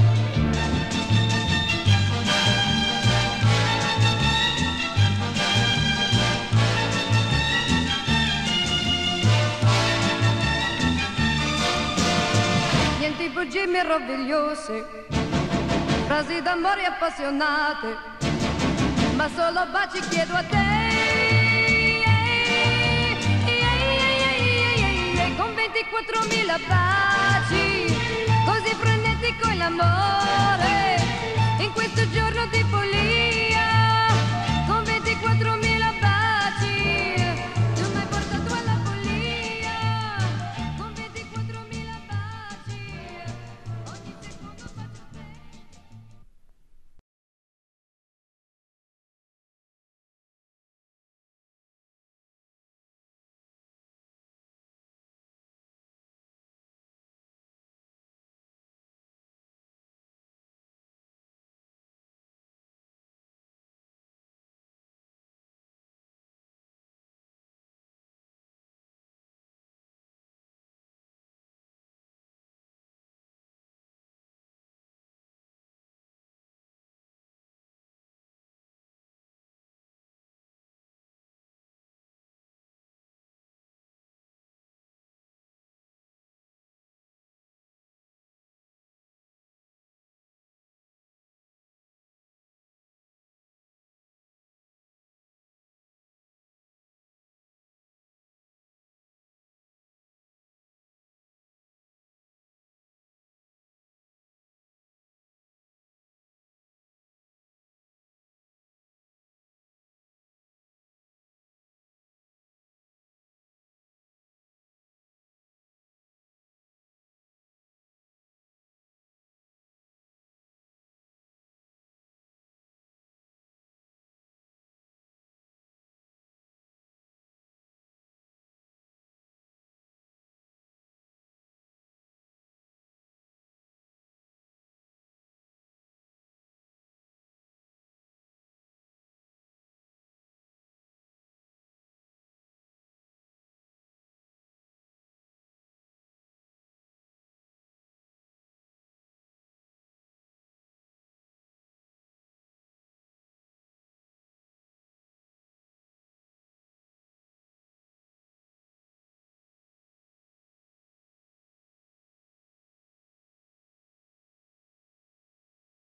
Bugie meravigliose, frasi d'amore appassionate, ma solo baci chiedo a te, con 24.000 baci, così frenetico è l'amore, in questo giorno di follia,